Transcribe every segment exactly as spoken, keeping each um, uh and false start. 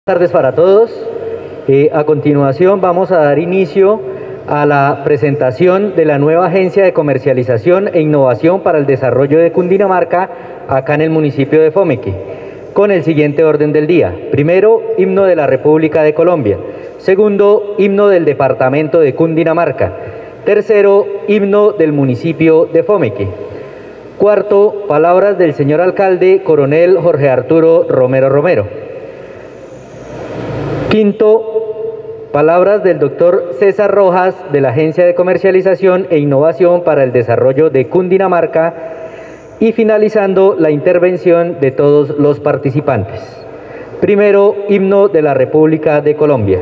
Buenas tardes para todos. Eh, a continuación vamos a dar inicio a la presentación de la nueva Agencia de Comercialización e Innovación para el Desarrollo de Cundinamarca, acá en el municipio de Fomeque, con el siguiente orden del día. Primero, himno de la República de Colombia. Segundo, himno del Departamento de Cundinamarca. Tercero, himno del municipio de Fomeque. Cuarto, palabras del señor alcalde Coronel Jorge Arturo Romero Romero. Quinto, palabras del doctor César Rojas de la Agencia de Comercialización e Innovación para el Desarrollo de Cundinamarca, y finalizando la intervención de todos los participantes. Primero, himno de la República de Colombia.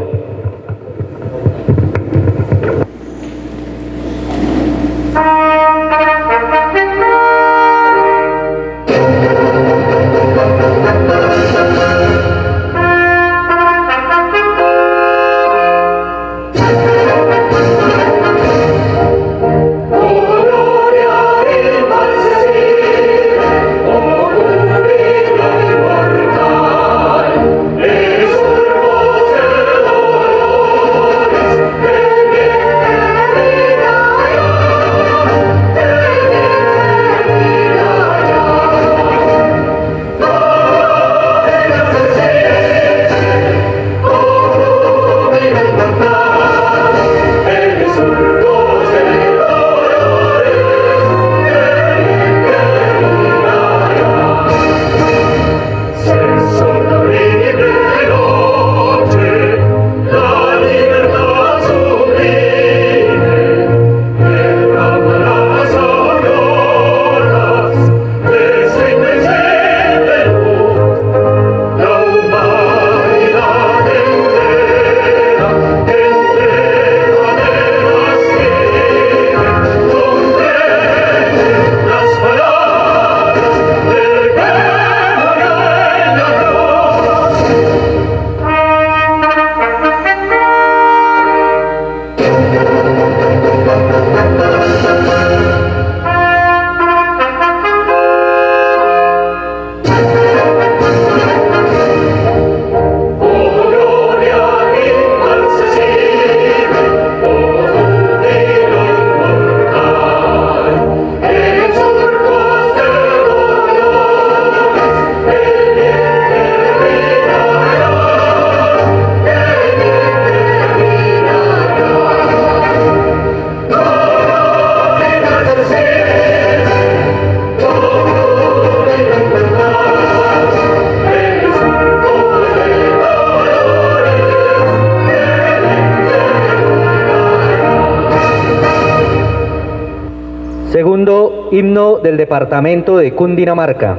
Segundo, himno del Departamento de Cundinamarca.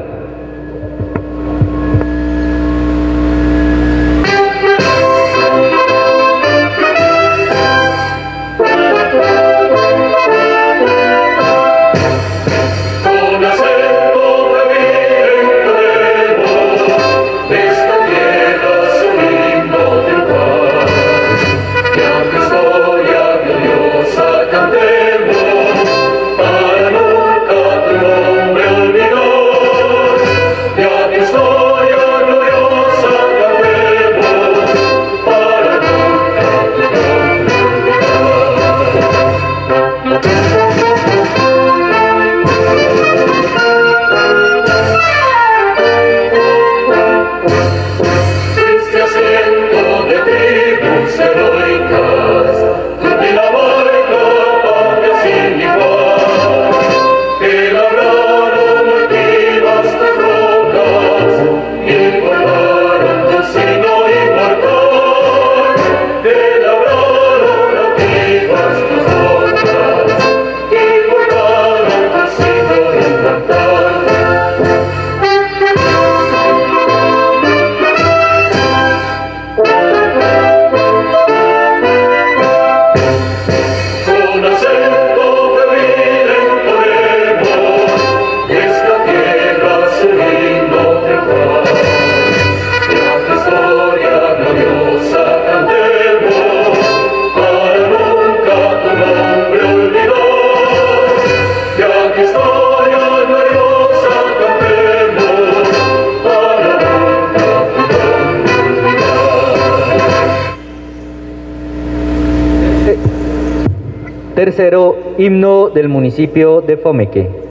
Para nunca tu nombre olvidar. tercero, himno del municipio de Fomeque.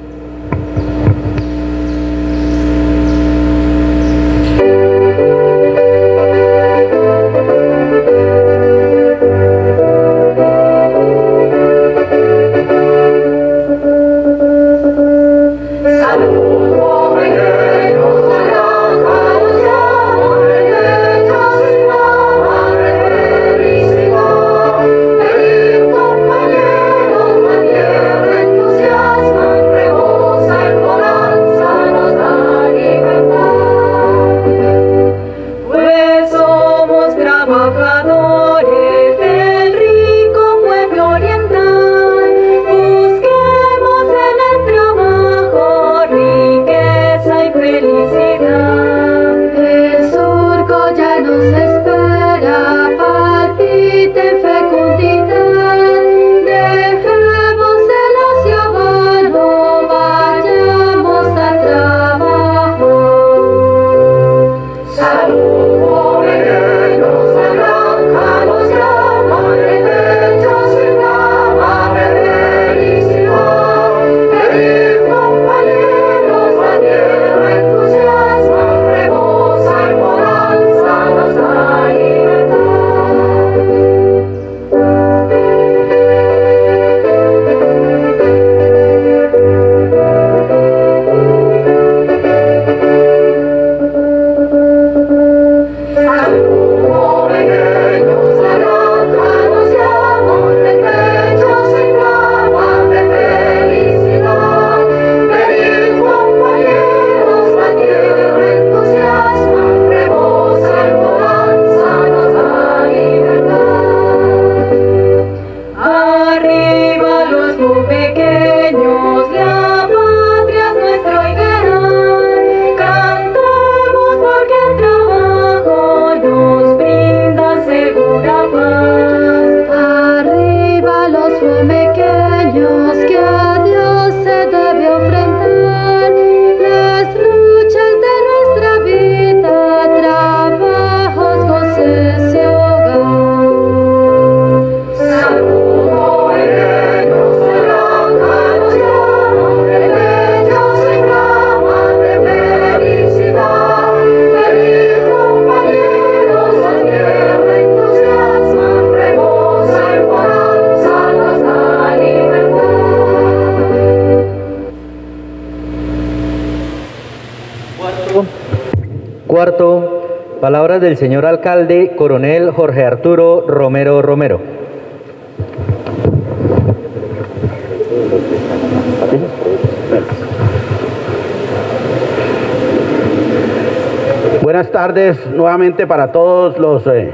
Cuarto, palabras del señor alcalde, coronel Jorge Arturo Romero Romero. Buenas tardes nuevamente para todos los eh,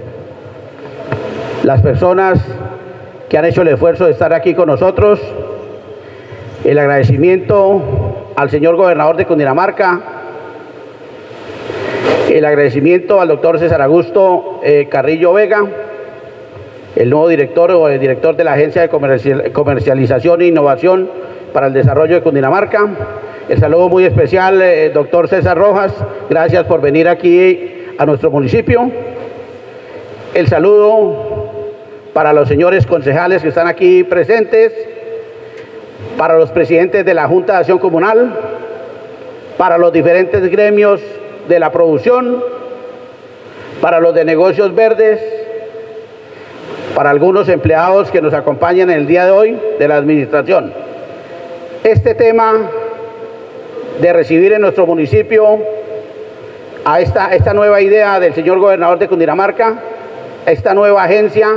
las personas que han hecho el esfuerzo de estar aquí con nosotros. El agradecimiento al señor gobernador de Cundinamarca, el agradecimiento al doctor César Augusto eh, Carrillo Vega, el nuevo director o el director de la Agencia de Comercial, Comercialización e Innovación para el Desarrollo de Cundinamarca. El saludo muy especial, eh, doctor César Rojas, gracias por venir aquí a nuestro municipio. El saludo para los señores concejales que están aquí presentes, para los presidentes de la Junta de Acción Comunal, para los diferentes gremios de la producción, para los de negocios verdes, para algunos empleados que nos acompañan en el día de hoy de la administración. Este tema de recibir en nuestro municipio a esta, esta nueva idea del señor gobernador de Cundinamarca, esta nueva agencia,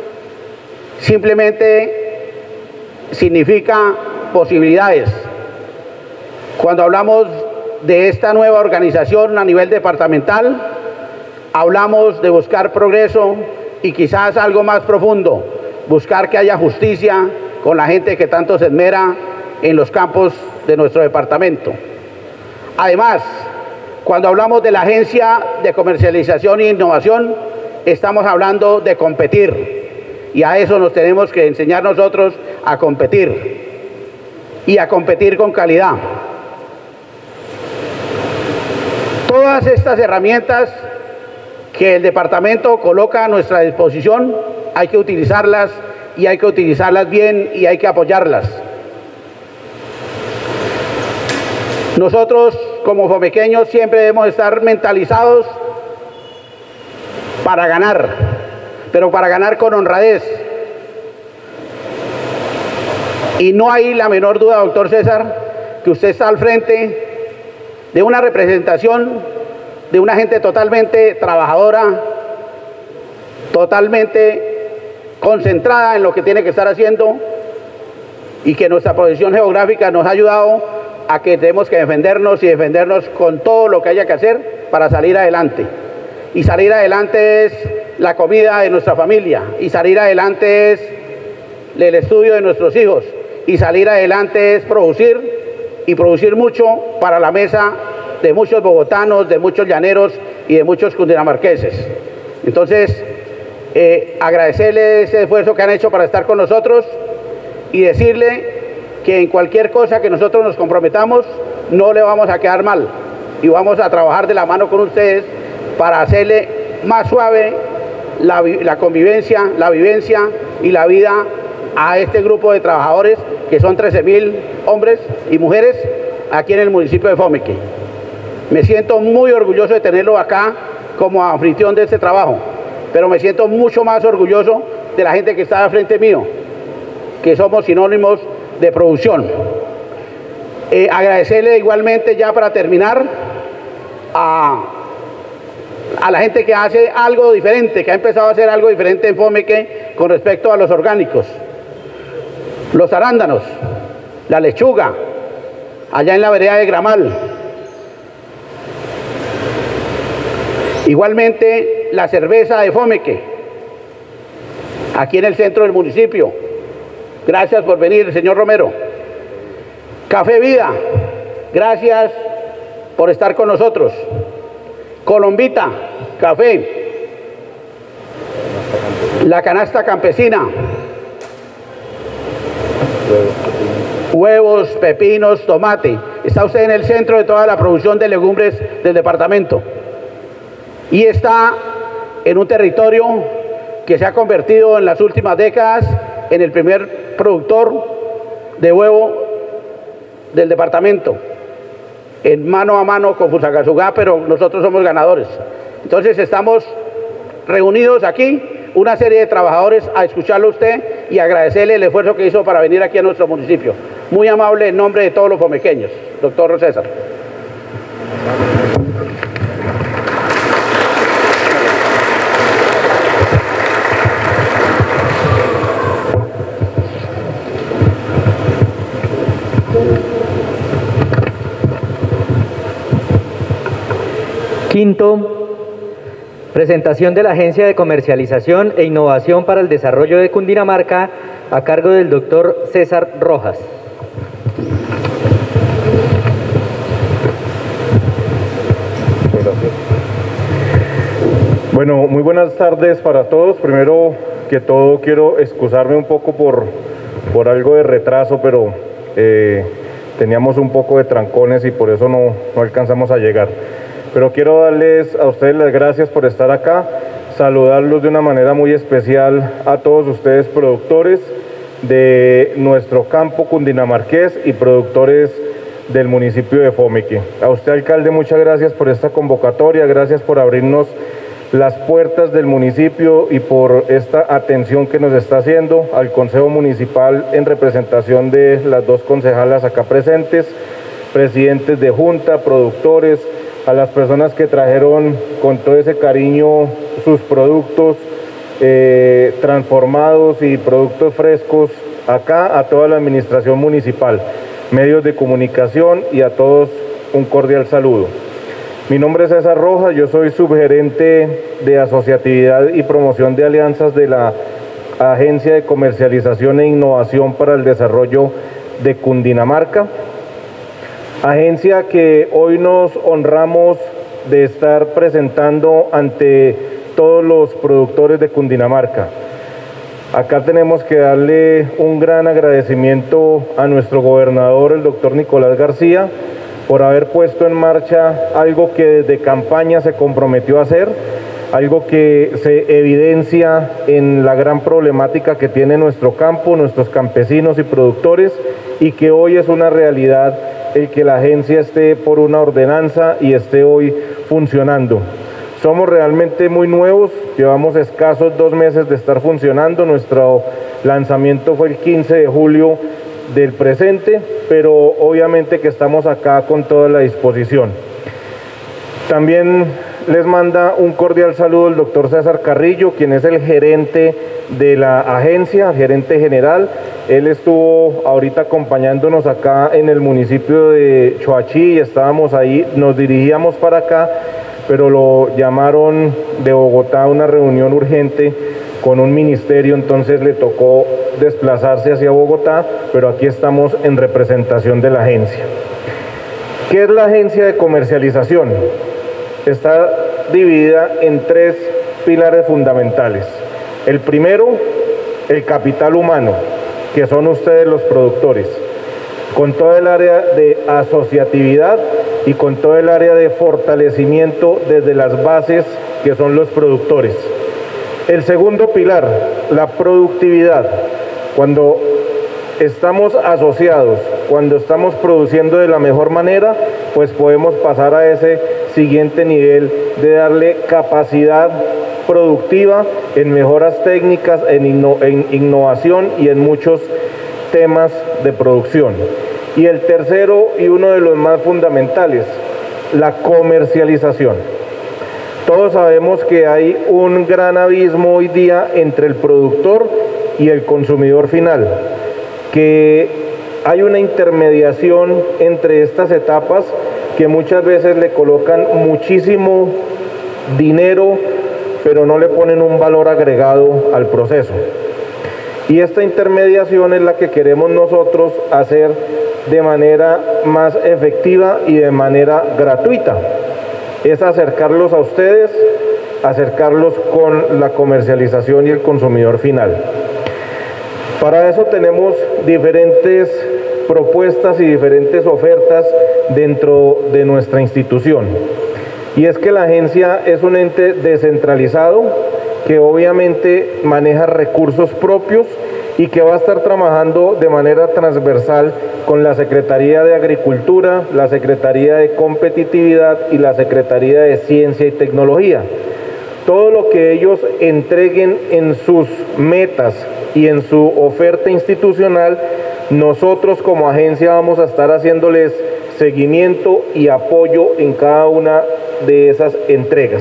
simplemente significa posibilidades. Cuando hablamos de esta nueva organización a nivel departamental, hablamos de buscar progreso y quizás algo más profundo, buscar que haya justicia con la gente que tanto se esmera en los campos de nuestro departamento. Además, cuando hablamos de la Agencia de Comercialización e Innovación, estamos hablando de competir, y a eso nos tenemos que enseñar nosotros a competir, y a competir con calidad. Todas estas herramientas que el departamento coloca a nuestra disposición hay que utilizarlas y hay que utilizarlas bien y hay que apoyarlas. Nosotros como fomequeños siempre debemos estar mentalizados para ganar, pero para ganar con honradez. Y no hay la menor duda, doctor César, que usted está al frente de una representación de una gente totalmente trabajadora, totalmente concentrada en lo que tiene que estar haciendo, y que nuestra posición geográfica nos ha ayudado a que tenemos que defendernos y defendernos con todo lo que haya que hacer para salir adelante. Y salir adelante es la comida de nuestra familia, y salir adelante es el estudio de nuestros hijos, y salir adelante es producir, y producir mucho para la mesa de muchos bogotanos, de muchos llaneros y de muchos cundinamarqueses. Entonces, eh, agradecerle ese esfuerzo que han hecho para estar con nosotros y decirle que en cualquier cosa que nosotros nos comprometamos, no le vamos a quedar mal, y vamos a trabajar de la mano con ustedes para hacerle más suave la, la convivencia, la vivencia y la vida a este grupo de trabajadores, que son trece mil hombres y mujeres aquí en el municipio de Fomeque. Me siento muy orgulloso de tenerlo acá como anfitrión de este trabajo, pero me siento mucho más orgulloso de la gente que está al frente mío, que somos sinónimos de producción. Eh, agradecerle igualmente, ya para terminar, a, a la gente que hace algo diferente, que ha empezado a hacer algo diferente en Fomeque con respecto a los orgánicos. Los arándanos, la lechuga, allá en la vereda de Gramal. Igualmente la cerveza de Fomeque, aquí en el centro del municipio. Gracias por venir, señor Romero. Café Vida, gracias por estar con nosotros. Colombita, café. La canasta campesina. Huevos, pepinos, tomate. Está usted en el centro de toda la producción de legumbres del departamento. Y está en un territorio que se ha convertido en las últimas décadas en el primer productor de huevo del departamento, en mano a mano con Fusagasugá, pero nosotros somos ganadores. Entonces estamos reunidos aquí, una serie de trabajadores, a escucharlo a usted y agradecerle el esfuerzo que hizo para venir aquí a nuestro municipio. Muy amable en nombre de todos los fomequeños, doctor César. Quinto, presentación de la Agencia de Comercialización e Innovación para el Desarrollo de Cundinamarca, a cargo del doctor César Rojas. Bueno, muy buenas tardes para todos. Primero que todo quiero excusarme un poco por, por algo de retraso, pero eh, teníamos un poco de trancones y por eso no, no alcanzamos a llegar. Pero quiero darles a ustedes las gracias por estar acá, saludarlos de una manera muy especial a todos ustedes productores de nuestro campo cundinamarqués y productores del municipio de Fomeque. A usted, alcalde, muchas gracias por esta convocatoria, gracias por abrirnos las puertas del municipio y por esta atención que nos está haciendo, al Consejo Municipal en representación de las dos concejalas acá presentes, presidentes de junta, productores, a las personas que trajeron con todo ese cariño sus productos eh, transformados y productos frescos acá, a toda la administración municipal, medios de comunicación y a todos un cordial saludo. Mi nombre es César Rojas, yo soy subgerente de Asociatividad y Promoción de Alianzas de la Agencia de Comercialización e Innovación para el Desarrollo de Cundinamarca. Agencia que hoy nos honramos de estar presentando ante todos los productores de Cundinamarca. Acá tenemos que darle un gran agradecimiento a nuestro gobernador, el doctor Nicolás García, por haber puesto en marcha algo que desde campaña se comprometió a hacer, algo que se evidencia en la gran problemática que tiene nuestro campo, nuestros campesinos y productores, y que hoy es una realidad el que la agencia esté por una ordenanza y esté hoy funcionando. Somos realmente muy nuevos, llevamos escasos dos meses de estar funcionando, nuestro lanzamiento fue el quince de julio del presente, pero obviamente que estamos acá con toda la disposición. También les manda un cordial saludo el doctor César Carrillo, quien es el gerente de la agencia, gerente general. Él estuvo ahorita acompañándonos acá en el municipio de Choachí y estábamos ahí, nos dirigíamos para acá, pero lo llamaron de Bogotá a una reunión urgente con un ministerio, entonces le tocó desplazarse hacia Bogotá, pero aquí estamos en representación de la agencia. ¿Qué es la agencia de comercialización? Está dividida en tres pilares fundamentales. El primero, el capital humano, que son ustedes los productores, con todo el área de asociatividad y con todo el área de fortalecimiento desde las bases que son los productores. El segundo pilar, la productividad. Cuando estamos asociados, cuando estamos produciendo de la mejor manera, pues podemos pasar a ese siguiente nivel de darle capacidad productiva en mejoras técnicas, en, inno, en innovación y en muchos temas de producción. Y el tercero y uno de los más fundamentales, la comercialización. Todos sabemos que hay un gran abismo hoy día entre el productor y el consumidor final, que hay una intermediación entre estas etapas que muchas veces le colocan muchísimo dinero, pero no le ponen un valor agregado al proceso. Y esta intermediación es la que queremos nosotros hacer de manera más efectiva y de manera gratuita. Es acercarlos a ustedes, acercarlos con la comercialización y el consumidor final. Para eso tenemos diferentes propuestas y diferentes ofertas dentro de nuestra institución. Y es que la agencia es un ente descentralizado que obviamente maneja recursos propios y que va a estar trabajando de manera transversal con la Secretaría de Agricultura, la Secretaría de Competitividad y la Secretaría de Ciencia y Tecnología. Todo lo que ellos entreguen en sus metas y en su oferta institucional, nosotros como agencia vamos a estar haciéndoles seguimiento y apoyo en cada una de esas entregas.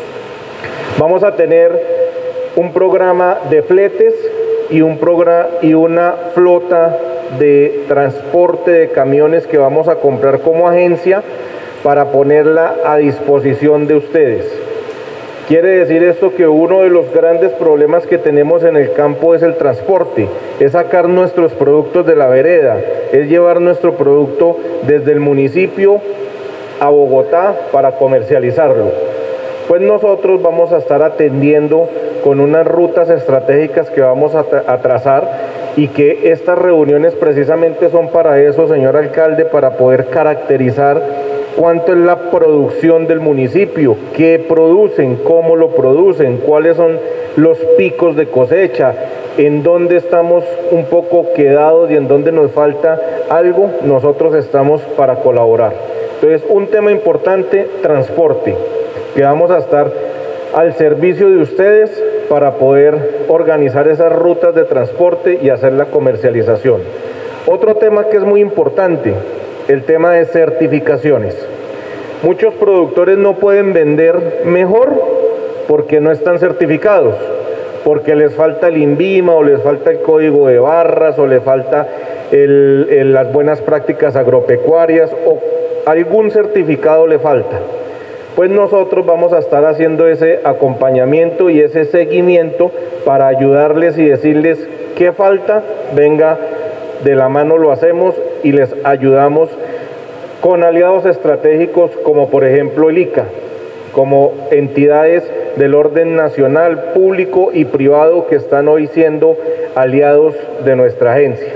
Vamos a tener un programa de fletes y, un programa, y una flota de transporte de camiones que vamos a comprar como agencia para ponerla a disposición de ustedes. Quiere decir esto que uno de los grandes problemas que tenemos en el campo es el transporte, es sacar nuestros productos de la vereda, es llevar nuestro producto desde el municipio a Bogotá para comercializarlo. Pues nosotros vamos a estar atendiendo con unas rutas estratégicas que vamos a, a trazar y que estas reuniones precisamente son para eso, señor alcalde, para poder caracterizar cuánto es la producción del municipio, qué producen, cómo lo producen, cuáles son los picos de cosecha, en dónde estamos un poco quedados y en dónde nos falta algo, nosotros estamos para colaborar. Entonces, un tema importante, transporte, que vamos a estar al servicio de ustedes para poder organizar esas rutas de transporte y hacer la comercialización. Otro tema que es muy importante, el tema de certificaciones. Muchos productores no pueden vender mejor porque no están certificados, porque les falta el INVIMA o les falta el código de barras o les falta el, el, las buenas prácticas agropecuarias o algún certificado le falta. Pues nosotros vamos a estar haciendo ese acompañamiento y ese seguimiento para ayudarles y decirles qué falta, venga, de la mano lo hacemos y les ayudamos con aliados estratégicos como por ejemplo el I C A, como entidades del orden nacional, público y privado que están hoy siendo aliados de nuestra agencia.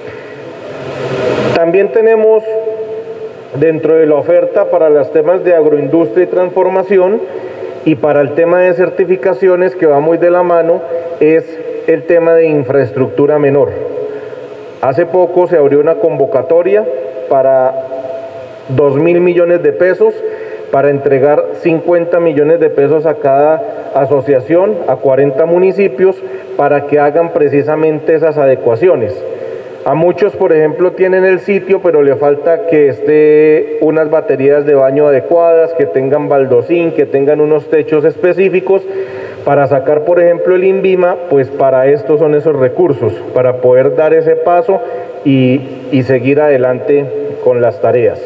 También tenemos dentro de la oferta para los temas de agroindustria y transformación Y para el tema de certificaciones, que va muy de la mano, es el tema de infraestructura menor. Hace poco se abrió una convocatoria para dos mil millones de pesos para entregar cincuenta millones de pesos a cada asociación, a cuarenta municipios, para que hagan precisamente esas adecuaciones. A muchos, por ejemplo, tienen el sitio, pero le falta que esté unas baterías de baño adecuadas, que tengan baldosín, que tengan unos techos específicos. Para sacar, por ejemplo, el INVIMA, pues para esto son esos recursos, para poder dar ese paso y, y seguir adelante con las tareas.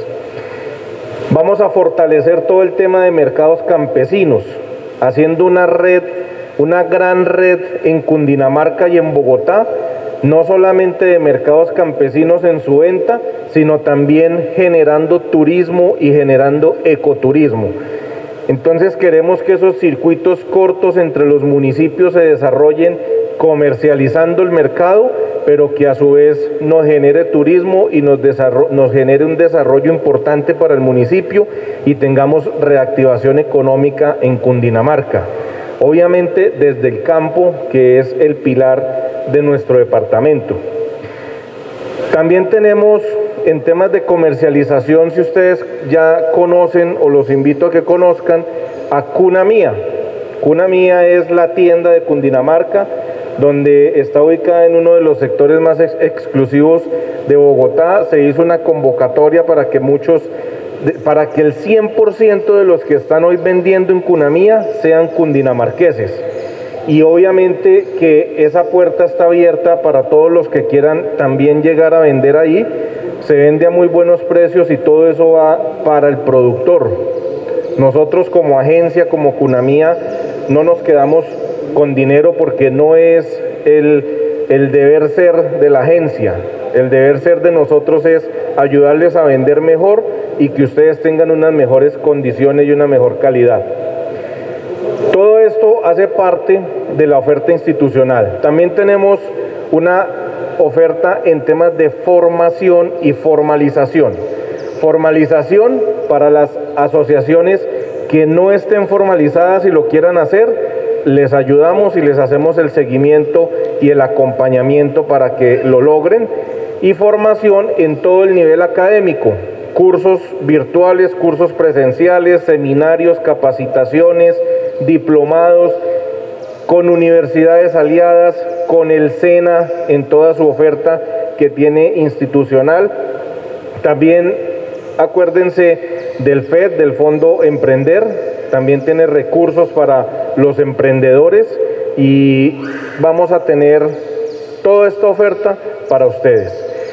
Vamos a fortalecer todo el tema de mercados campesinos, haciendo una red, una gran red en Cundinamarca y en Bogotá, no solamente de mercados campesinos en su venta, sino también generando turismo y generando ecoturismo. Entonces queremos que esos circuitos cortos entre los municipios se desarrollen comercializando el mercado, pero que a su vez nos genere turismo y nos, nos genere un desarrollo importante para el municipio y tengamos reactivación económica en Cundinamarca. Obviamente desde el campo, que es el pilar de nuestro departamento. También tenemos en temas de comercialización, si ustedes ya conocen o los invito a que conozcan, a Cuna Mía. Cuna Mía es la tienda de Cundinamarca, donde está ubicada en uno de los sectores más ex exclusivos de Bogotá. Se hizo una convocatoria para que muchos, para que el cien por ciento de los que están hoy vendiendo en Cuna Mía sean cundinamarqueses. Y obviamente que esa puerta está abierta para todos los que quieran también llegar a vender ahí. Se vende a muy buenos precios y todo eso va para el productor. Nosotros como agencia, como Cuna Mía, no nos quedamos con dinero porque no es el, el deber ser de la agencia. El deber ser de nosotros es ayudarles a vender mejor y que ustedes tengan unas mejores condiciones y una mejor calidad. Todo esto hace parte de la oferta institucional. También tenemos una oferta en temas de formación y formalización. Formalización para las asociaciones que no estén formalizadas y lo quieran hacer, les ayudamos y les hacemos el seguimiento y el acompañamiento para que lo logren. Y formación en todo el nivel académico, cursos virtuales, cursos presenciales, seminarios, capacitaciones, diplomados, con universidades aliadas, con el SENA en toda su oferta que tiene institucional. También acuérdense del F E D, del Fondo Emprender, también tiene recursos para los emprendedores y vamos a tener toda esta oferta para ustedes.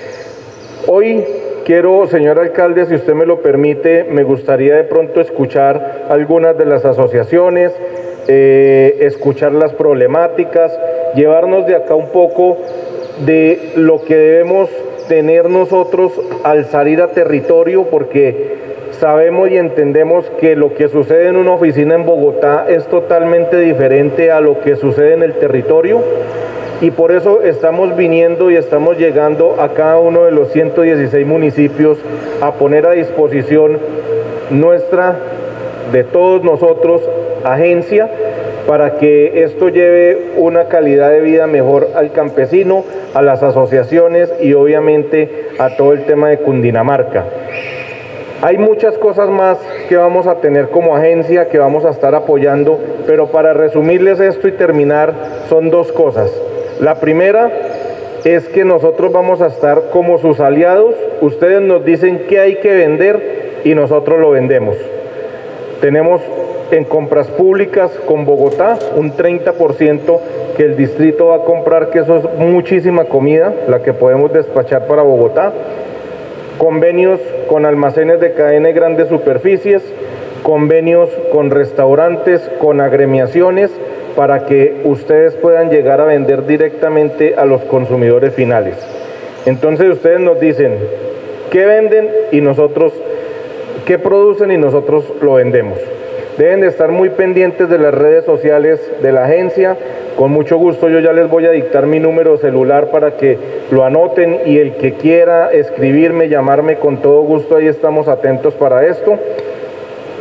Hoy quiero, señor alcalde, si usted me lo permite, me gustaría de pronto escuchar algunas de las asociaciones, eh, escuchar las problemáticas, llevarnos de acá un poco de lo que debemos tener nosotros al salir a territorio, porque sabemos y entendemos que lo que sucede en una oficina en Bogotá es totalmente diferente a lo que sucede en el territorio. Y por eso estamos viniendo y estamos llegando a cada uno de los ciento dieciséis municipios a poner a disposición nuestra, de todos nosotros, agencia, para que esto lleve una calidad de vida mejor al campesino, a las asociaciones y obviamente a todo el tema de Cundinamarca. Hay muchas cosas más que vamos a tener como agencia, que vamos a estar apoyando, pero para resumirles esto y terminar, son dos cosas. La primera es que nosotros vamos a estar como sus aliados. Ustedes nos dicen qué hay que vender y nosotros lo vendemos. Tenemos en compras públicas con Bogotá un treinta por ciento que el distrito va a comprar, que eso es muchísima comida, la que podemos despachar para Bogotá. Convenios con almacenes de cadena y grandes superficies, convenios con restaurantes, con agremiaciones, para que ustedes puedan llegar a vender directamente a los consumidores finales. Entonces ustedes nos dicen qué venden y nosotros, qué producen y nosotros lo vendemos. Deben de estar muy pendientes de las redes sociales de la agencia. Con mucho gusto yo ya les voy a dictar mi número celular para que lo anoten, y el que quiera escribirme, llamarme, con todo gusto ahí estamos atentos para esto.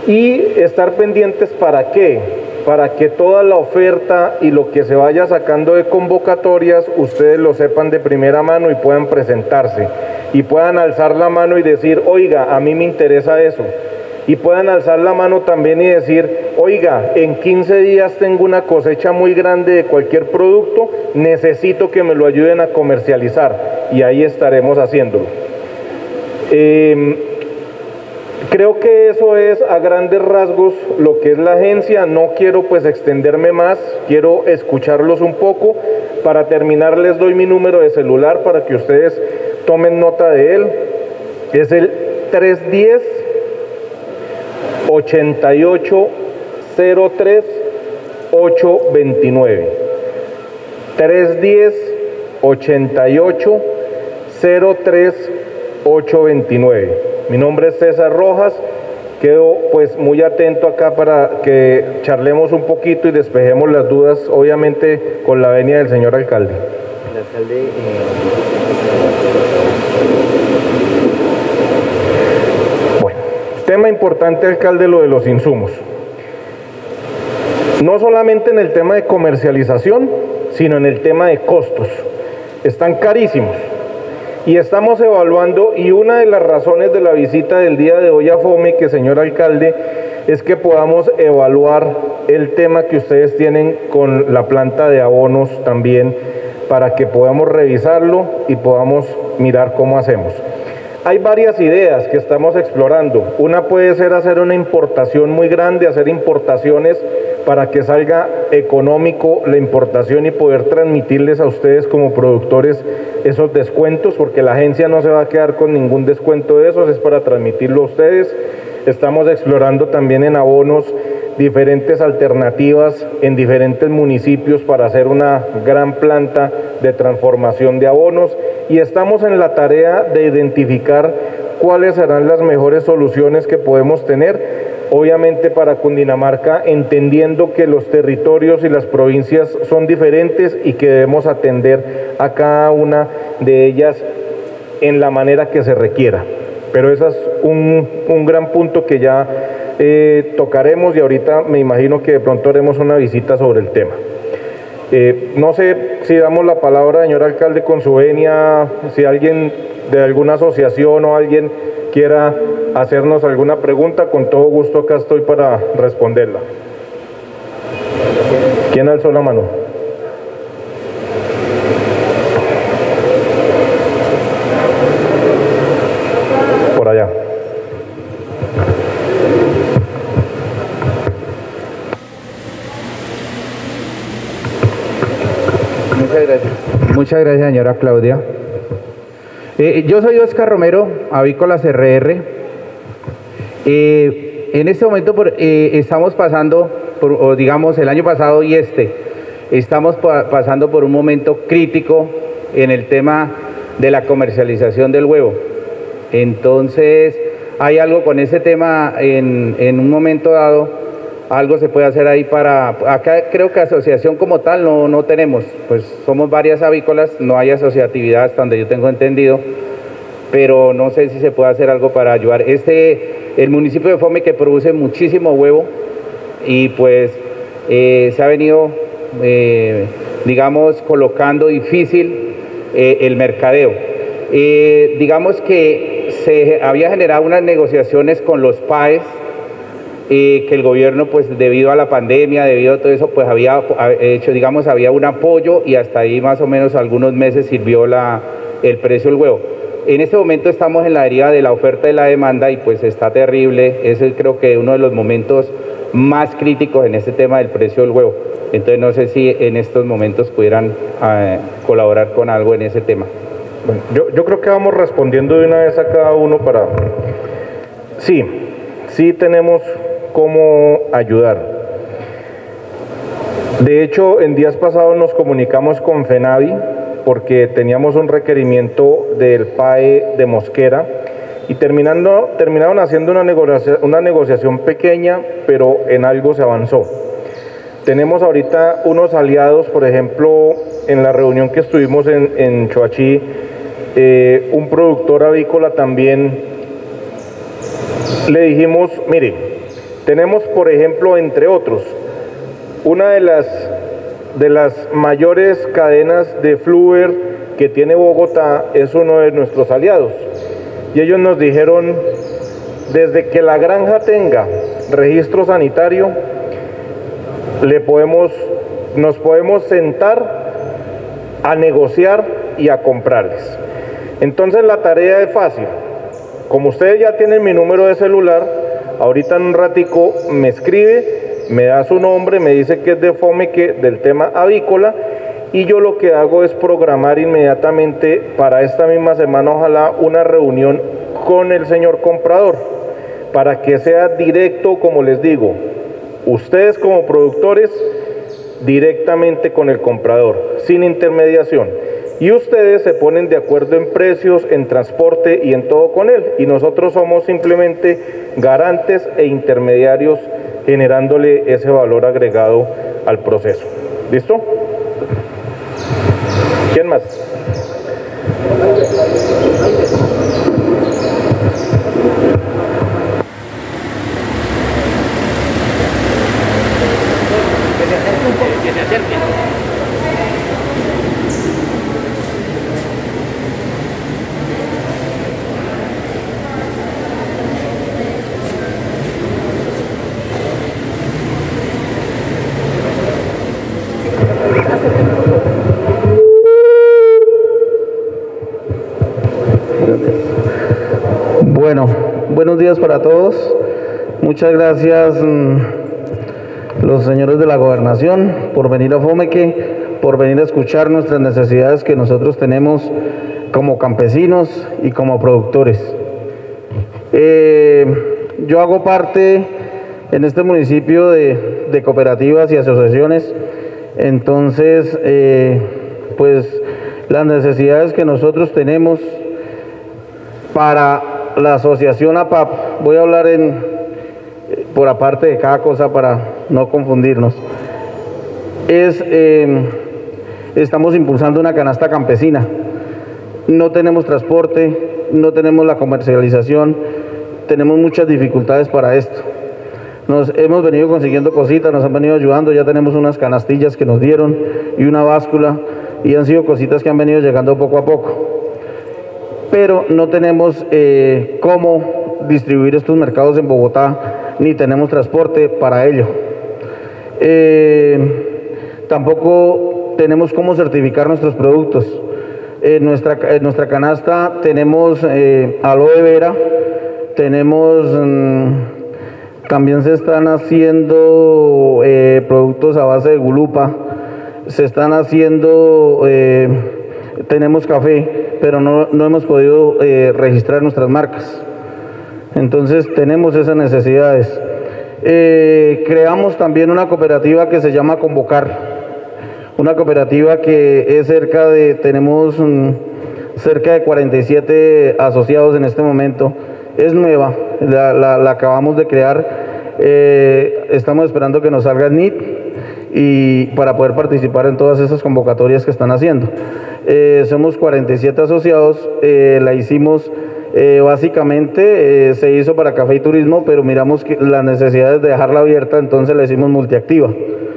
y estar pendientes para qué, para que toda la oferta y lo que se vaya sacando de convocatorias ustedes lo sepan de primera mano y puedan presentarse y puedan alzar la mano y decir, oiga, a mí me interesa eso, y puedan alzar la mano también y decir, oiga, en quince días tengo una cosecha muy grande de cualquier producto, necesito que me lo ayuden a comercializar, y ahí estaremos haciéndolo. Eh, creo que eso es a grandes rasgos lo que es la agencia. No quiero pues extenderme más, quiero escucharlos un poco. Para terminar les doy mi número de celular para que ustedes tomen nota de él. Es el tres uno cero, ochenta y ocho, cero tres, ocho veintinueve. tres uno cero, ochenta y ocho, cero tres, ocho veintinueve. Mi nombre es César Rojas. Quedo pues muy atento acá para que charlemos un poquito y despejemos las dudas, obviamente con la venia del señor alcalde. El alcalde eh... Bueno, tema importante, alcalde, lo de los insumos. No solamente en el tema de comercialización, sino en el tema de costos. Están carísimos. Y estamos evaluando, y una de las razones de la visita del día de hoy a FOMIC, señor alcalde, es que podamos evaluar el tema que ustedes tienen con la planta de abonos también, para que podamos revisarlo y podamos mirar cómo hacemos. Hay varias ideas que estamos explorando. Una puede ser hacer una importación muy grande, hacer importaciones para que salga económico la importación y poder transmitirles a ustedes como productores esos descuentos, porque la agencia no se va a quedar con ningún descuento de esos, es para transmitirlo a ustedes. Estamos explorando también en abonos diferentes alternativas en diferentes municipios para hacer una gran planta de transformación de abonos, y estamos en la tarea de identificar cuáles serán las mejores soluciones que podemos tener, obviamente para Cundinamarca, entendiendo que los territorios y las provincias son diferentes y que debemos atender a cada una de ellas en la manera que se requiera. Pero ese es un, un gran punto que ya eh, tocaremos, y ahorita me imagino que de pronto haremos una visita sobre el tema. Eh, no sé si damos la palabra, señor alcalde, con su venia, si alguien de alguna asociación o alguien quiera hacernos alguna pregunta, con todo gusto acá estoy para responderla. ¿Quién alzó la mano? Por allá. Muchas gracias. Muchas gracias, señora Claudia. Eh, yo soy Oscar Romero, Avícolas R R. Eh, en este momento por, eh, estamos pasando, por, o digamos el año pasado y este, estamos pa pasando por un momento crítico en el tema de la comercialización del huevo. Entonces, hay algo con ese tema en, en un momento dado. Algo se puede hacer ahí para... Acá creo que asociación como tal no, no tenemos, pues somos varias avícolas, no hay asociatividad hasta donde yo tengo entendido, pero no sé si se puede hacer algo para ayudar. Este, el municipio de FOMIC, que produce muchísimo huevo, y pues eh, se ha venido, eh, digamos, colocando difícil eh, el mercadeo. Eh, digamos que se había generado unas negociaciones con los P A E S, Eh, que el gobierno, pues debido a la pandemia, debido a todo eso, pues había hecho, digamos, había un apoyo, y hasta ahí más o menos algunos meses sirvió la, el precio del huevo. En este momento estamos en la deriva de la oferta y la demanda, y pues está terrible. Ese es, creo que, uno de los momentos más críticos en este tema del precio del huevo. Entonces no sé si en estos momentos pudieran eh, colaborar con algo en ese tema. Bueno, yo, yo creo que vamos respondiendo de una vez a cada uno para... Sí, sí tenemos cómo ayudar. De hecho, en días pasados nos comunicamos con FENAVI porque teníamos un requerimiento del P A E de Mosquera, y terminando, terminaron haciendo una negocia, una negociación pequeña, pero en algo se avanzó. Tenemos ahorita unos aliados, por ejemplo, en la reunión que estuvimos en, en Choachí, eh, un productor avícola también, le dijimos, mire, Tenemos, por ejemplo, entre otros, una de las, de las mayores cadenas de Fluver que tiene Bogotá es uno de nuestros aliados. Y ellos nos dijeron, desde que la granja tenga registro sanitario, le podemos, nos podemos sentar a negociar y a comprarles. Entonces la tarea es fácil. Como ustedes ya tienen mi número de celular, ahorita en un ratico me escribe, me da su nombre, me dice que es de Fomeque del tema avícola, y yo lo que hago es programar inmediatamente para esta misma semana, ojalá, una reunión con el señor comprador, para que sea directo, como les digo, ustedes como productores, directamente con el comprador, sin intermediación. Y ustedes se ponen de acuerdo en precios, en transporte y en todo con él. Y nosotros somos simplemente garantes e intermediarios generándole ese valor agregado al proceso. ¿Listo? ¿Quién más? Que se acerque un poco, que se acerque. Bueno, buenos días para todos. Muchas gracias mmm, los señores de la gobernación por venir a Fomeque, por venir a escuchar nuestras necesidades que nosotros tenemos como campesinos y como productores. Eh, yo hago parte en este municipio de, de cooperativas y asociaciones, entonces eh, pues las necesidades que nosotros tenemos para la asociación A P A P, voy a hablar en, por aparte de cada cosa para no confundirnos, es, eh, estamos impulsando una canasta campesina. No tenemos transporte, no tenemos la comercialización, tenemos muchas dificultades para esto. Nos hemos venido consiguiendo cositas, nos han venido ayudando, ya tenemos unas canastillas que nos dieron y una báscula, y han sido cositas que han venido llegando poco a poco. Pero no tenemos eh, cómo distribuir estos mercados en Bogotá, ni tenemos transporte para ello. Eh, tampoco tenemos cómo certificar nuestros productos. En nuestra, en nuestra canasta tenemos eh, aloe vera, tenemos, mmm, también se están haciendo eh, productos a base de gulupa, se están haciendo, eh, tenemos café, pero no, no hemos podido eh, registrar nuestras marcas. Entonces tenemos esas necesidades. Eh, creamos también una cooperativa que se llama Convocar, una cooperativa que es cerca de, tenemos um, cerca de cuarenta y siete asociados en este momento, es nueva, la, la, la acabamos de crear, eh, estamos esperando que nos salga el N I T y para poder participar en todas esas convocatorias que están haciendo. Eh, somos cuarenta y siete asociados, eh, la hicimos eh, básicamente, eh, se hizo para café y turismo, pero miramos que las necesidades de dejarla abierta, entonces la hicimos multiactiva.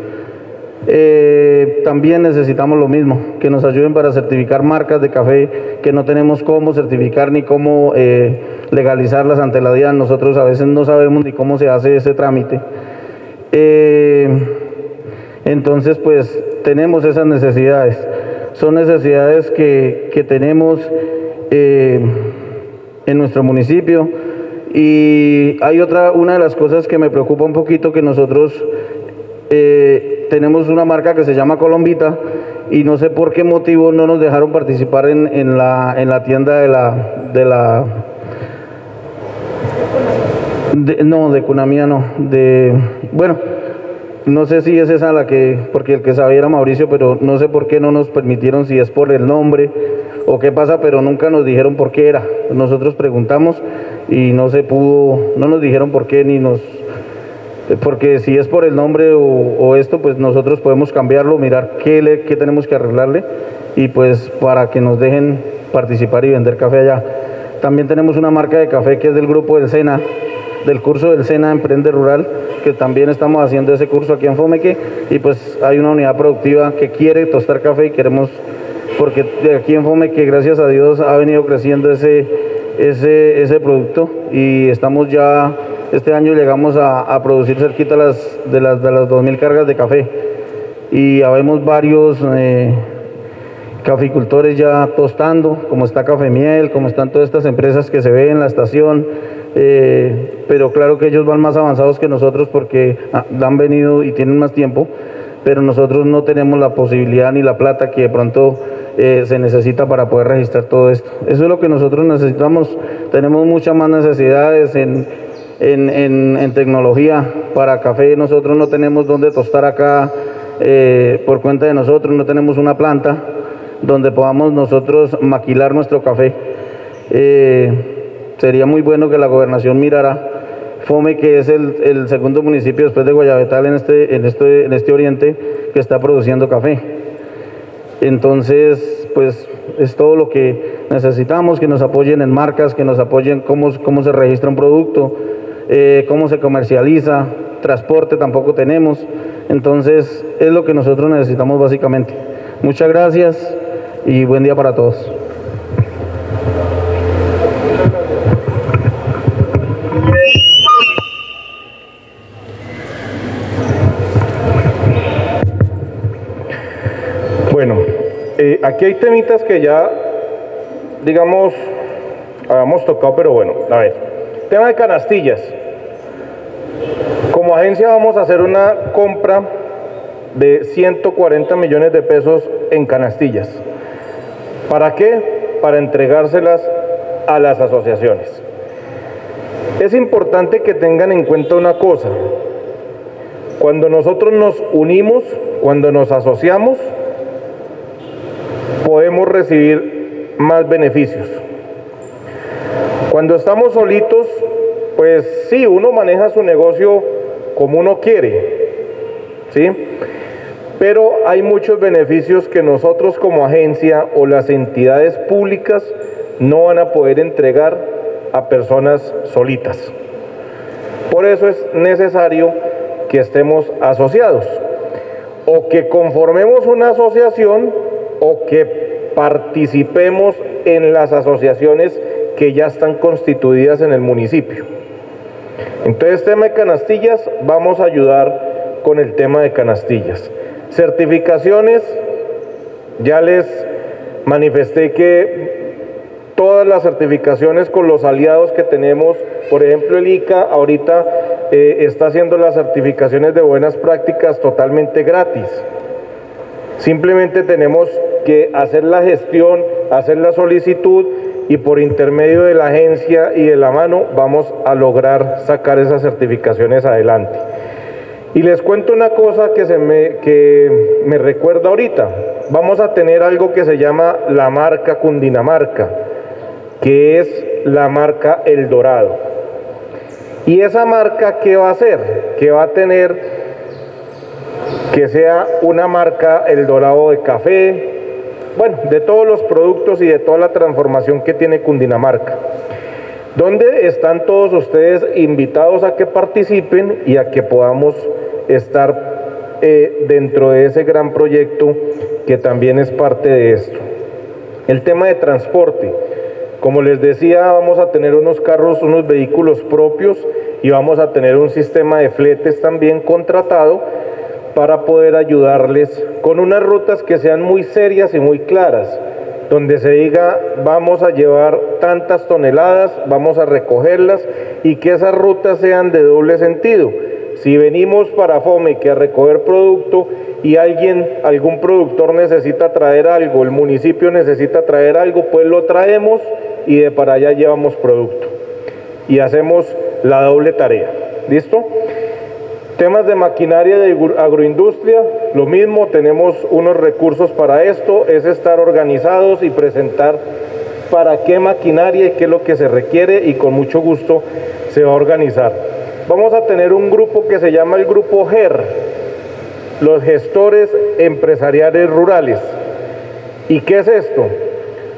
Eh, también necesitamos lo mismo, que nos ayuden para certificar marcas de café que no tenemos cómo certificar ni cómo eh, legalizarlas ante la D I A N. Nosotros a veces no sabemos ni cómo se hace ese trámite. Eh, entonces pues tenemos esas necesidades, son necesidades que, que tenemos eh, en nuestro municipio. Y hay otra, una de las cosas que me preocupa un poquito, que nosotros eh, tenemos una marca que se llama Colombita y no sé por qué motivo no nos dejaron participar en, en, la, en la tienda de la... De la de, no, de Cunamía no, de... Bueno, no sé si es esa la que... Porque el que sabía era Mauricio, pero no sé por qué no nos permitieron, si es por el nombre o qué pasa, pero nunca nos dijeron por qué era. Nosotros preguntamos y no se pudo, no nos dijeron por qué ni nos... Porque si es por el nombre o, o esto, pues nosotros podemos cambiarlo, mirar qué, le, qué tenemos que arreglarle y pues para que nos dejen participar y vender café allá. También tenemos una marca de café que es del grupo del Sena del curso del SENA Emprende Rural, que también estamos haciendo ese curso aquí en Fomeque, y pues hay una unidad productiva que quiere tostar café y queremos, porque de aquí en Fomeque, gracias a Dios, ha venido creciendo ese, ese, ese producto, y estamos ya, este año llegamos a, a producir cerquita las, de las, de las dos mil cargas de café, y habemos varios eh, caficultores ya tostando, como está Café Miel, como están todas estas empresas que se ven en la estación, eh, pero claro que ellos van más avanzados que nosotros porque ah, han venido y tienen más tiempo, pero nosotros no tenemos la posibilidad ni la plata que de pronto eh, se necesita para poder registrar todo esto. Eso es lo que nosotros necesitamos, tenemos muchas más necesidades en, en, en, en tecnología para café. Nosotros no tenemos dónde tostar acá eh, por cuenta de nosotros, no tenemos una planta donde podamos nosotros maquilar nuestro café. Eh, sería muy bueno que la gobernación mirara Fome, que es el, el segundo municipio después de Guayabetal en este, en, este, en este oriente que está produciendo café. Entonces, pues es todo lo que necesitamos, que nos apoyen en marcas, que nos apoyen cómo, cómo se registra un producto, eh, cómo se comercializa, transporte tampoco tenemos. Entonces, es lo que nosotros necesitamos básicamente. Muchas gracias y buen día para todos. Bueno, eh, aquí hay temitas que ya, digamos, habíamos tocado, pero bueno, a ver. Tema de canastillas. Como agencia vamos a hacer una compra de ciento cuarenta millones de pesos en canastillas. ¿Para qué? Para entregárselas a las asociaciones. Es importante que tengan en cuenta una cosa. Cuando nosotros nos unimos, cuando nos asociamos, podemos recibir más beneficios. Cuando estamos solitos, pues sí, uno maneja su negocio como uno quiere, ¿sí? Pero hay muchos beneficios que nosotros como agencia o las entidades públicas no van a poder entregar a personas solitas. Por eso es necesario que estemos asociados, o que conformemos una asociación, o que participemos en las asociaciones que ya están constituidas en el municipio. Entonces, tema de canastillas, vamos a ayudar con el tema de canastillas. Certificaciones, ya les manifesté que todas las certificaciones con los aliados que tenemos, por ejemplo el I C A ahorita eh, está haciendo las certificaciones de buenas prácticas totalmente gratis. Simplemente tenemos que hacer la gestión, hacer la solicitud, y por intermedio de la agencia y de la mano vamos a lograr sacar esas certificaciones adelante. Y les cuento una cosa que, se me, que me recuerda ahorita. Vamos a tener algo que se llama la marca Cundinamarca, que es la marca El Dorado. ¿Y esa marca qué va a hacer? Que va a tener que sea una marca El Dorado de café, bueno, de todos los productos y de toda la transformación que tiene Cundinamarca, donde están todos ustedes invitados a que participen y a que podamos estar eh, dentro de ese gran proyecto que también es parte de esto. El tema de transporte, como les decía, vamos a tener unos carros, unos vehículos propios y vamos a tener un sistema de fletes también contratado para poder ayudarles con unas rutas que sean muy serias y muy claras, donde se diga vamos a llevar tantas toneladas, vamos a recogerlas y que esas rutas sean de doble sentido. Si venimos para Fomeque a recoger producto y alguien, algún productor necesita traer algo, el municipio necesita traer algo, pues lo traemos y de para allá llevamos producto y hacemos la doble tarea. ¿Listo? Temas de maquinaria de agroindustria, lo mismo, tenemos unos recursos para esto, es estar organizados y presentar para qué maquinaria y qué es lo que se requiere y con mucho gusto se va a organizar. Vamos a tener un grupo que se llama el Grupo G E R, los gestores empresariales rurales. ¿Y qué es esto?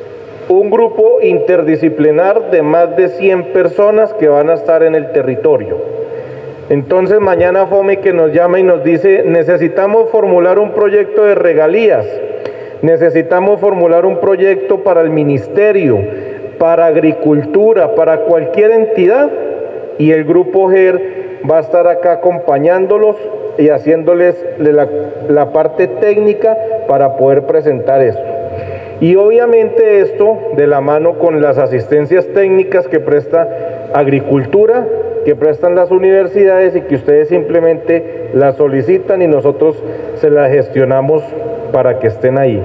un grupo interdisciplinar de más de cien personas que van a estar en el territorio. Entonces mañana FOMIC nos llama y nos dice, necesitamos formular un proyecto de regalías, necesitamos formular un proyecto para el ministerio, para agricultura, para cualquier entidad, y el grupo G E R va a estar acá acompañándolos y haciéndoles la, la parte técnica para poder presentar esto. Y obviamente esto de la mano con las asistencias técnicas que presta Agricultura, que prestan las universidades y que ustedes simplemente las solicitan y nosotros se las gestionamos para que estén ahí.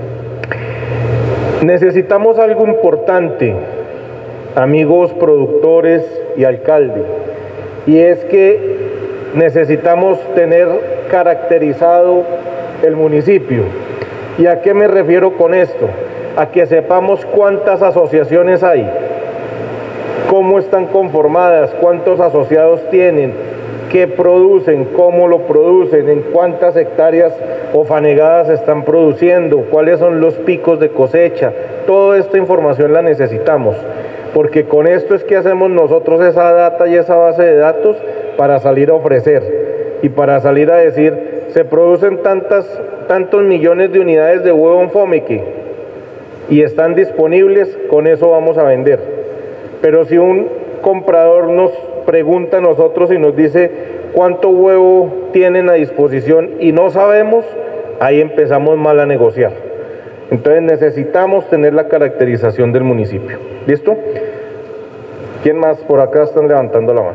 Necesitamos algo importante, amigos productores y alcalde, y es que necesitamos tener caracterizado el municipio. ¿Y a qué me refiero con esto? A que sepamos cuántas asociaciones hay, cómo están conformadas, cuántos asociados tienen, qué producen, cómo lo producen, en cuántas hectáreas o fanegadas están produciendo, cuáles son los picos de cosecha. Toda esta información la necesitamos, porque con esto es que hacemos nosotros esa data y esa base de datos para salir a ofrecer y para salir a decir, se producen tantas, tantos millones de unidades de huevo en FOMIC y están disponibles, con eso vamos a vender. Pero si un comprador nos pregunta a nosotros y nos dice cuánto huevo tienen a disposición y no sabemos, ahí empezamos mal a negociar. Entonces necesitamos tener la caracterización del municipio. ¿Listo? ¿Quién más? Por acá están levantando la mano.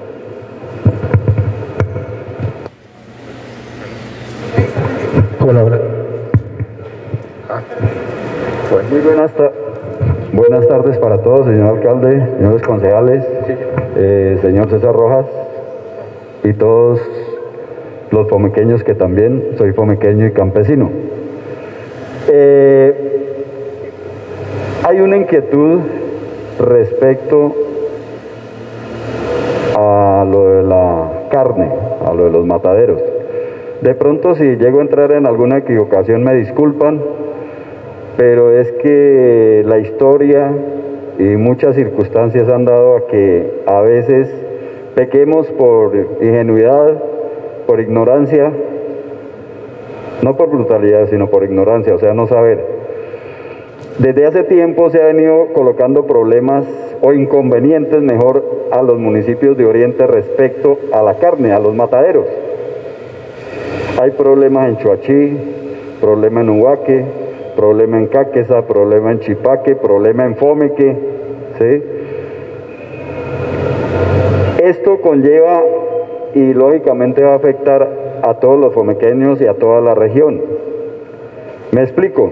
Hola, hola. Ah. Bueno, muy buenas tardes. Buenas tardes para todos, señor alcalde, señores concejales, eh, señor César Rojas y todos los fomequeños, que también soy fomequeño y campesino. Eh, hay una inquietud respecto a lo de la carne, a lo de los mataderos. De pronto, si llego a entrar en alguna equivocación, me disculpan, pero es que la historia y muchas circunstancias han dado a que a veces pequemos por ingenuidad, por ignorancia, no por brutalidad, sino por ignorancia, o sea, no saber. Desde hace tiempo se han venido colocando problemas o inconvenientes, mejor, a los municipios de Oriente respecto a la carne, a los mataderos. Hay problemas en Choachí, problema en Ubaque, problema en Caquesa, problema en Chipaque, problema en Fomeque, ¿sí? Esto conlleva y lógicamente va a afectar a todos los fomequeños y a toda la región. Me explico.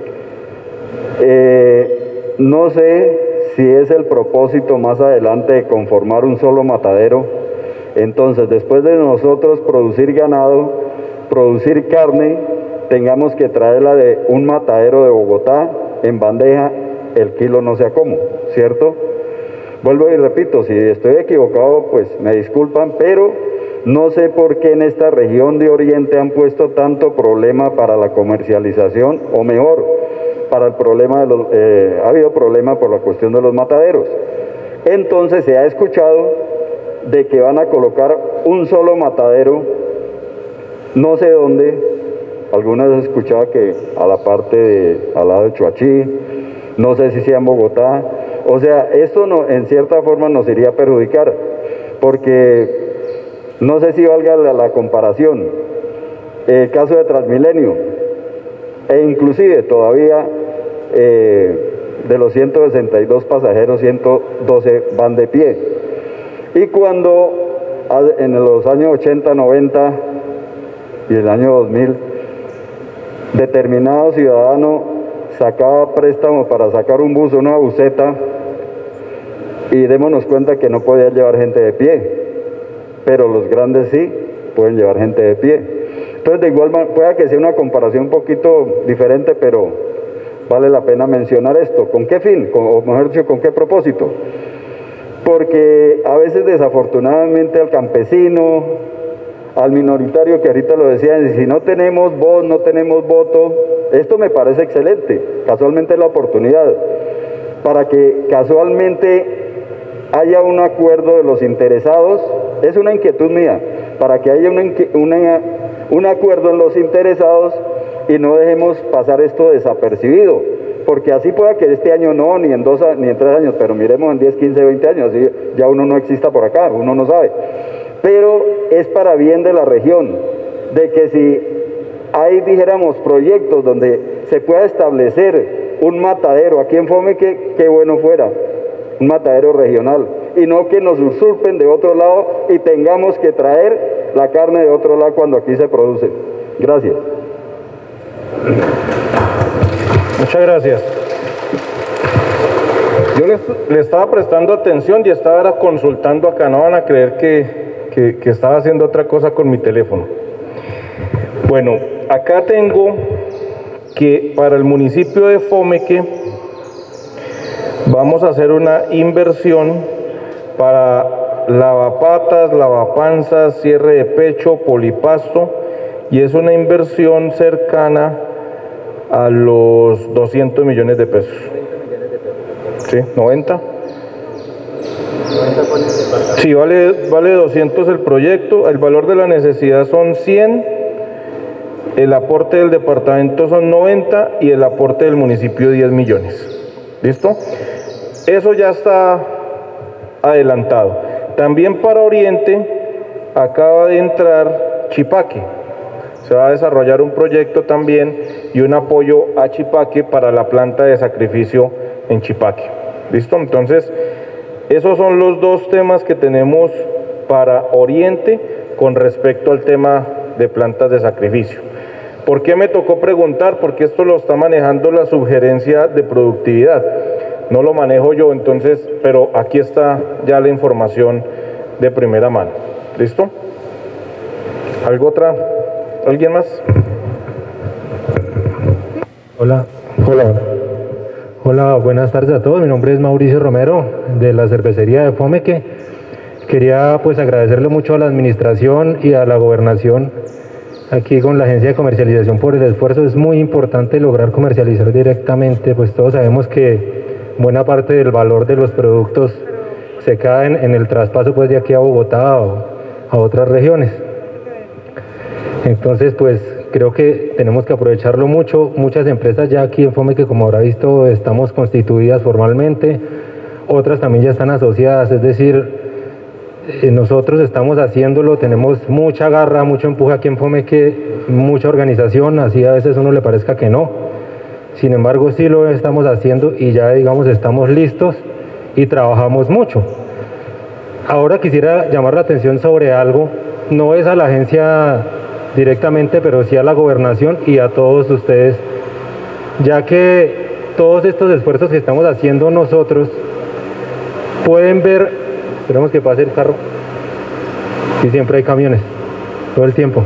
Eh, no sé si es el propósito más adelante de conformar un solo matadero. Entonces, después de nosotros producir ganado, producir carne, tengamos que traerla de un matadero de Bogotá en bandeja, el kilo no sé a cómo, ¿cierto? Vuelvo y repito, si estoy equivocado, pues me disculpan, pero no sé por qué en esta región de Oriente han puesto tanto problema para la comercialización, o mejor, para el problema de los, eh, ha habido problema por la cuestión de los mataderos. Entonces se ha escuchado de que van a colocar un solo matadero, no sé dónde. Algunas veces escuchaba que a la parte de, al lado de Choachí, no sé si sea en Bogotá. O sea, esto no, en cierta forma nos iría a perjudicar, porque no sé si valga la, la comparación. El caso de Transmilenio, e inclusive todavía eh, de los ciento sesenta y dos pasajeros, ciento doce van de pie. Y cuando en los años ochenta, noventa y el año dos mil, determinado ciudadano sacaba préstamo para sacar un bus o una buseta y démonos cuenta que no podía llevar gente de pie, pero los grandes sí pueden llevar gente de pie. Entonces, de igual manera, pueda que sea una comparación un poquito diferente, pero vale la pena mencionar esto. ¿Con qué fin? Con, o mejor dicho, ¿con qué propósito? Porque a veces, desafortunadamente, al campesino, al minoritario, que ahorita lo decían, si no tenemos voz, no tenemos voto, Esto me parece excelente, casualmente es la oportunidad, para que casualmente haya un acuerdo de los interesados, es una inquietud mía, para que haya una, una, un acuerdo en los interesados y no dejemos pasar esto desapercibido, porque así pueda que este año no, ni en dos, ni en tres años, pero miremos en diez, quince, veinte años, así ya uno no exista por acá, uno no sabe. Pero es para bien de la región, de que si hay, dijéramos, proyectos donde se pueda establecer un matadero aquí en Fomeque, qué bueno fuera, un matadero regional, y no que nos usurpen de otro lado y tengamos que traer la carne de otro lado cuando aquí se produce. Gracias. Muchas gracias. Yo le, le estaba prestando atención y estaba consultando acá, no van a creer que, que, que estaba haciendo otra cosa con mi teléfono. Bueno, acá tengo que para el municipio de Fomeque vamos a hacer una inversión para lavapatas, lavapanzas, cierre de pecho, polipasto, y es una inversión cercana a los doscientos millones de pesos. ¿Sí? ¿noventa? Sí, vale, vale doscientos el proyecto, el valor de la necesidad son cien, el aporte del departamento son noventa y el aporte del municipio diez millones. ¿Listo? Eso ya está adelantado. También para Oriente acaba de entrar Chipaque. Se va a desarrollar un proyecto también y un apoyo a Chipaque para la planta de sacrificio en Chipaque. ¿Listo? Entonces, esos son los dos temas que tenemos para Oriente con respecto al tema de plantas de sacrificio. ¿Por qué me tocó preguntar? Porque esto lo está manejando la subgerencia de productividad. No lo manejo yo, entonces, pero aquí está ya la información de primera mano. ¿Listo? ¿Algo otra? ¿Alguien más? Hola. Hola. Hola, buenas tardes a todos. Mi nombre es Mauricio Romero, de la cervecería de Fomeque. Quería pues agradecerle mucho a la administración y a la gobernación aquí con la agencia de comercialización por el esfuerzo. Es muy importante lograr comercializar directamente, pues todos sabemos que buena parte del valor de los productos se cae en, en el traspaso pues de aquí a Bogotá o a otras regiones. Entonces pues creo que tenemos que aprovecharlo mucho. Muchas empresas ya aquí en Fomeque, como habrá visto, estamos constituidas formalmente, otras también ya están asociadas, es decir, nosotros estamos haciéndolo, tenemos mucha garra, mucho empuje aquí en Fomeque, mucha organización, así a veces a uno le parezca que no. Sin embargo, sí lo estamos haciendo y ya, digamos, estamos listos y trabajamos mucho. Ahora quisiera llamar la atención sobre algo, no es a la agencia directamente, pero sí a la gobernación y a todos ustedes, ya que todos estos esfuerzos que estamos haciendo nosotros pueden ver. Esperemos que pase el carro. Y siempre hay camiones, todo el tiempo.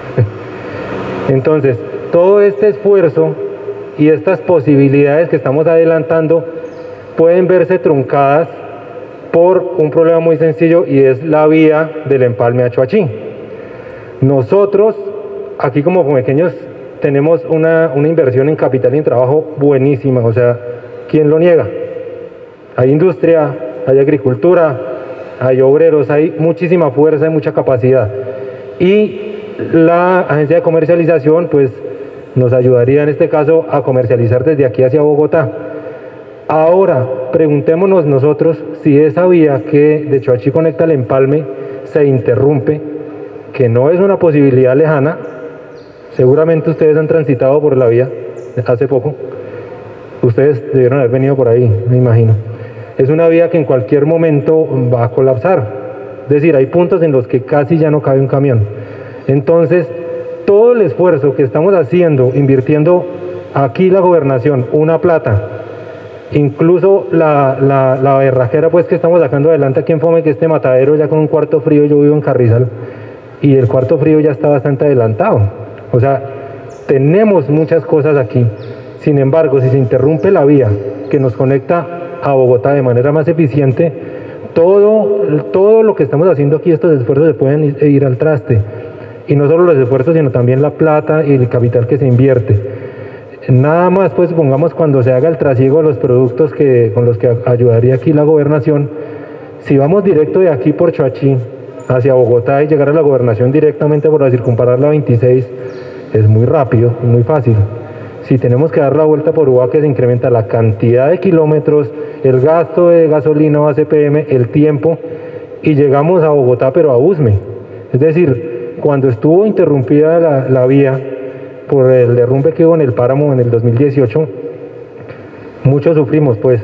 Entonces, todo este esfuerzo y estas posibilidades que estamos adelantando pueden verse truncadas por un problema muy sencillo y es la vía del empalme a Choachí. Nosotros, aquí como fomequeños, tenemos una, una inversión en capital y en trabajo buenísima, o sea, ¿quién lo niega? Hay industria, hay agricultura, hay obreros, hay muchísima fuerza y mucha capacidad. Y la agencia de comercialización pues nos ayudaría en este caso a comercializar desde aquí hacia Bogotá. Ahora, preguntémonos nosotros si esa vía que de Choachí conecta al empalme se interrumpe, que no es una posibilidad lejana. Seguramente ustedes han transitado por la vía hace poco. Ustedes debieron haber venido por ahí, me imagino. Es una vía que en cualquier momento va a colapsar. Es decir, hay puntos en los que casi ya no cabe un camión. Entonces, todo el esfuerzo que estamos haciendo, invirtiendo aquí la gobernación, una plata, incluso la, la, la berraquera pues que estamos sacando adelante aquí en Fomeque, este matadero ya con un cuarto frío, yo vivo en Carrizal, y el cuarto frío ya está bastante adelantado. O sea, tenemos muchas cosas aquí. Sin embargo, si se interrumpe la vía que nos conecta a Bogotá de manera más eficiente, todo, todo lo que estamos haciendo aquí, estos esfuerzos se pueden ir al traste. Y no solo los esfuerzos, sino también la plata y el capital que se invierte. nada más pues supongamos cuando se haga el trasiego de los productos que, con los que ayudaría aquí la gobernación, si vamos directo de aquí por Choachí hacia Bogotá y llegar a la gobernación directamente por la circunvalar la veintiséis, es muy rápido, muy fácil. Si tenemos que dar la vuelta por Ubaque, se incrementa la cantidad de kilómetros, el gasto de gasolina o A C P M, el tiempo, y llegamos a Bogotá, pero a Usme. Es decir, cuando estuvo interrumpida la, la vía por el derrumbe que hubo en el páramo en el dos mil dieciocho, muchos sufrimos, pues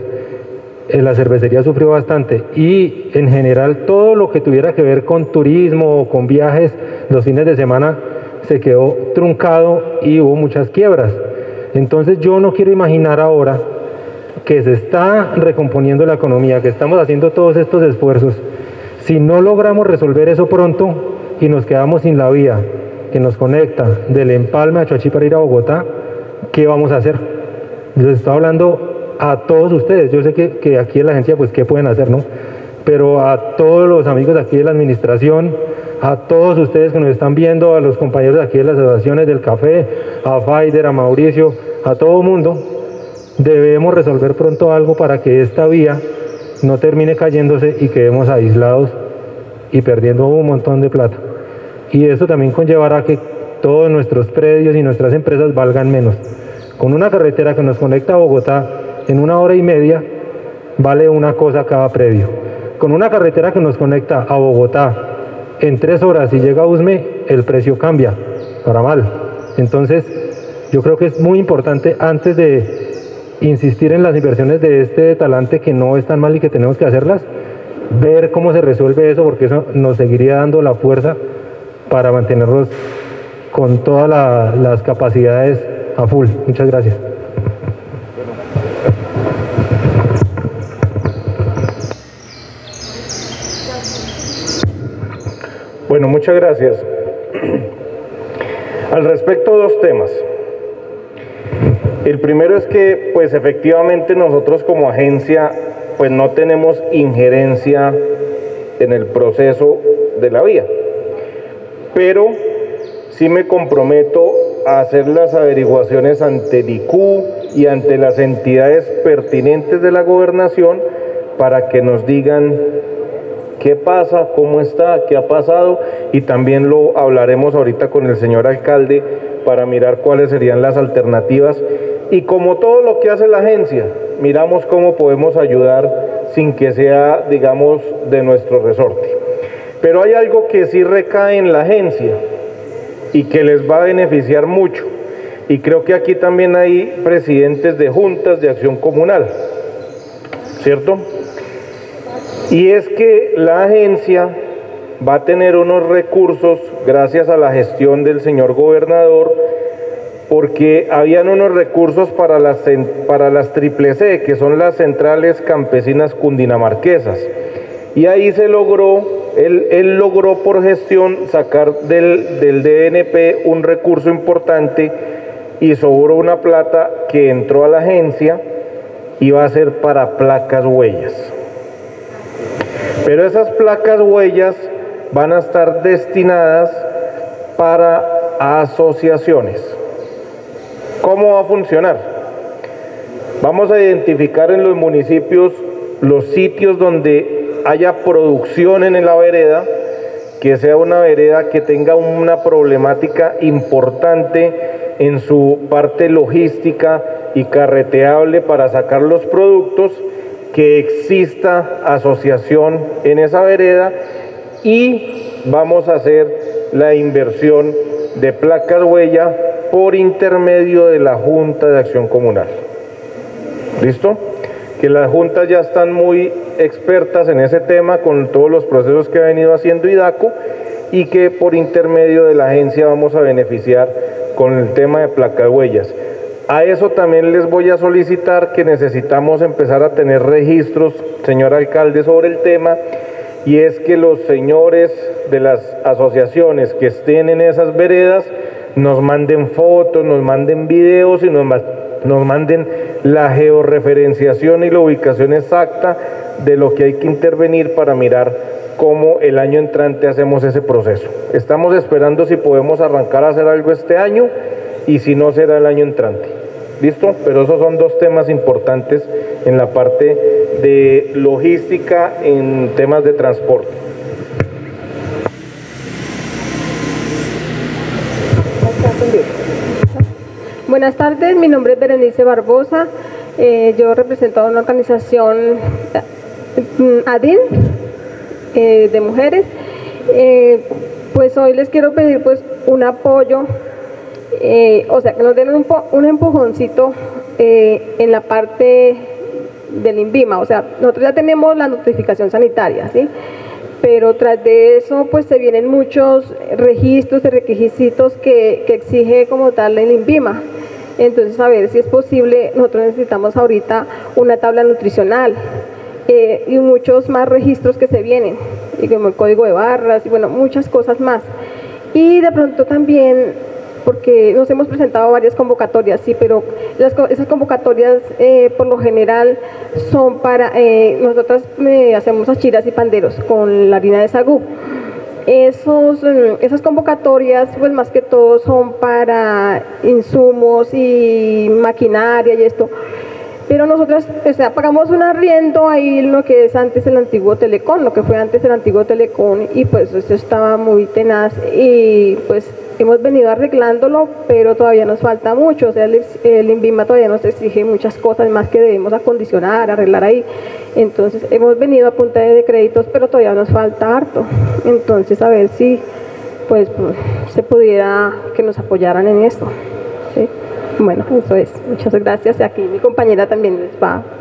la cervecería sufrió bastante, y en general todo lo que tuviera que ver con turismo o con viajes los fines de semana se quedó truncado y hubo muchas quiebras. Entonces yo no quiero imaginar ahora que se está recomponiendo la economía, que estamos haciendo todos estos esfuerzos, si no logramos resolver eso pronto y nos quedamos sin la vía que nos conecta del Empalme a Choachí para ir a Bogotá, ¿qué vamos a hacer? Les estoy hablando a todos ustedes, yo sé que, que aquí en la agencia pues qué pueden hacer, ¿no? Pero a todos los amigos de aquí de la administración, a todos ustedes que nos están viendo, a los compañeros de aquí de las asociaciones del café, a Faider, a Mauricio, a todo el mundo, debemos resolver pronto algo para que esta vía no termine cayéndose y quedemos aislados y perdiendo un montón de plata. Y eso también conllevará a que todos nuestros predios y nuestras empresas valgan menos. Con una carretera que nos conecta a Bogotá en una hora y media, vale una cosa cada predio. Con una carretera que nos conecta a Bogotá en tres horas y llega a Usme, el precio cambia para mal. Entonces, yo creo que es muy importante, antes de insistir en las inversiones de este talante que no están mal y que tenemos que hacerlas, ver cómo se resuelve eso, porque eso nos seguiría dando la fuerza para mantenerlos con todas la, las capacidades a full. Muchas gracias. Bueno, muchas gracias. Al respecto, dos temas. El primero es que, pues efectivamente nosotros como agencia, pues no tenemos injerencia en el proceso de la vía, pero sí me comprometo a hacer las averiguaciones ante el I C U y ante las entidades pertinentes de la gobernación para que nos digan qué pasa, cómo está, qué ha pasado, y también lo hablaremos ahorita con el señor alcalde para mirar cuáles serían las alternativas. Y como todo lo que hace la agencia, miramos cómo podemos ayudar sin que sea, digamos, de nuestro resorte. Pero hay algo que sí recae en la agencia y que les va a beneficiar mucho. Y creo que aquí también hay presidentes de juntas de acción comunal, ¿cierto? Y es que la agencia va a tener unos recursos gracias a la gestión del señor gobernador, porque habían unos recursos para las, para las triple C, que son las centrales campesinas cundinamarquesas. Y ahí se logró, él, él logró por gestión sacar del, del D N P un recurso importante y sobró una plata que entró a la agencia y va a ser para placas huellas. Pero esas placas huellas van a estar destinadas para asociaciones. ¿Cómo va a funcionar? Vamos a identificar en los municipios los sitios donde haya producción en la vereda, que sea una vereda que tenga una problemática importante en su parte logística y carreteable para sacar los productos, que exista asociación en esa vereda, y vamos a hacer la inversión de placas huella por intermedio de la Junta de Acción Comunal. ¿Listo? Que las juntas ya están muy expertas en ese tema con todos los procesos que ha venido haciendo IDACO, y que por intermedio de la agencia vamos a beneficiar con el tema de placas huellas. A eso también les voy a solicitar que necesitamos empezar a tener registros, señor alcalde, sobre el tema, y es que los señores de las asociaciones que estén en esas veredas nos manden fotos, nos manden videos y nos, nos manden la georreferenciación y la ubicación exacta de lo que hay que intervenir para mirar cómo el año entrante hacemos ese proceso. Estamos esperando si podemos arrancar a hacer algo este año, y si no, será el año entrante. ¿Listo? Pero esos son dos temas importantes en la parte de logística en temas de transporte. Buenas tardes, mi nombre es Berenice Barbosa, eh, yo represento a una organización eh, ADIN eh, de mujeres. Eh, pues hoy les quiero pedir pues un apoyo, eh, o sea que nos den un, un empujoncito eh, en la parte del INVIMA. O sea, nosotros ya tenemos la notificación sanitaria, ¿sí? Pero tras de eso pues se vienen muchos registros y requisitos que, que exige como tal el INVIMA. Entonces, a ver si es posible, nosotros necesitamos ahorita una tabla nutricional eh, y muchos más registros que se vienen, y como el código de barras y bueno, muchas cosas más. Y de pronto también, porque nos hemos presentado varias convocatorias, sí, pero las, esas convocatorias eh, por lo general son para, eh, nosotras eh, hacemos achiras y panderos con la harina de sagú. Esos, esas convocatorias, pues más que todo son para insumos y maquinaria y esto. Pero nosotros, o sea, pagamos un arriendo ahí en lo que es antes el antiguo Telecom, lo que fue antes el antiguo Telecom, y pues eso estaba muy tenaz y pues hemos venido arreglándolo, pero todavía nos falta mucho. O sea, el, el INVIMA todavía nos exige muchas cosas más que debemos acondicionar, arreglar ahí. Entonces hemos venido a punta de créditos, pero todavía nos falta harto. Entonces a ver si pues, pues se pudiera que nos apoyaran en esto, ¿sí? Bueno, eso es. Muchas gracias. Aquí mi compañera también les va a...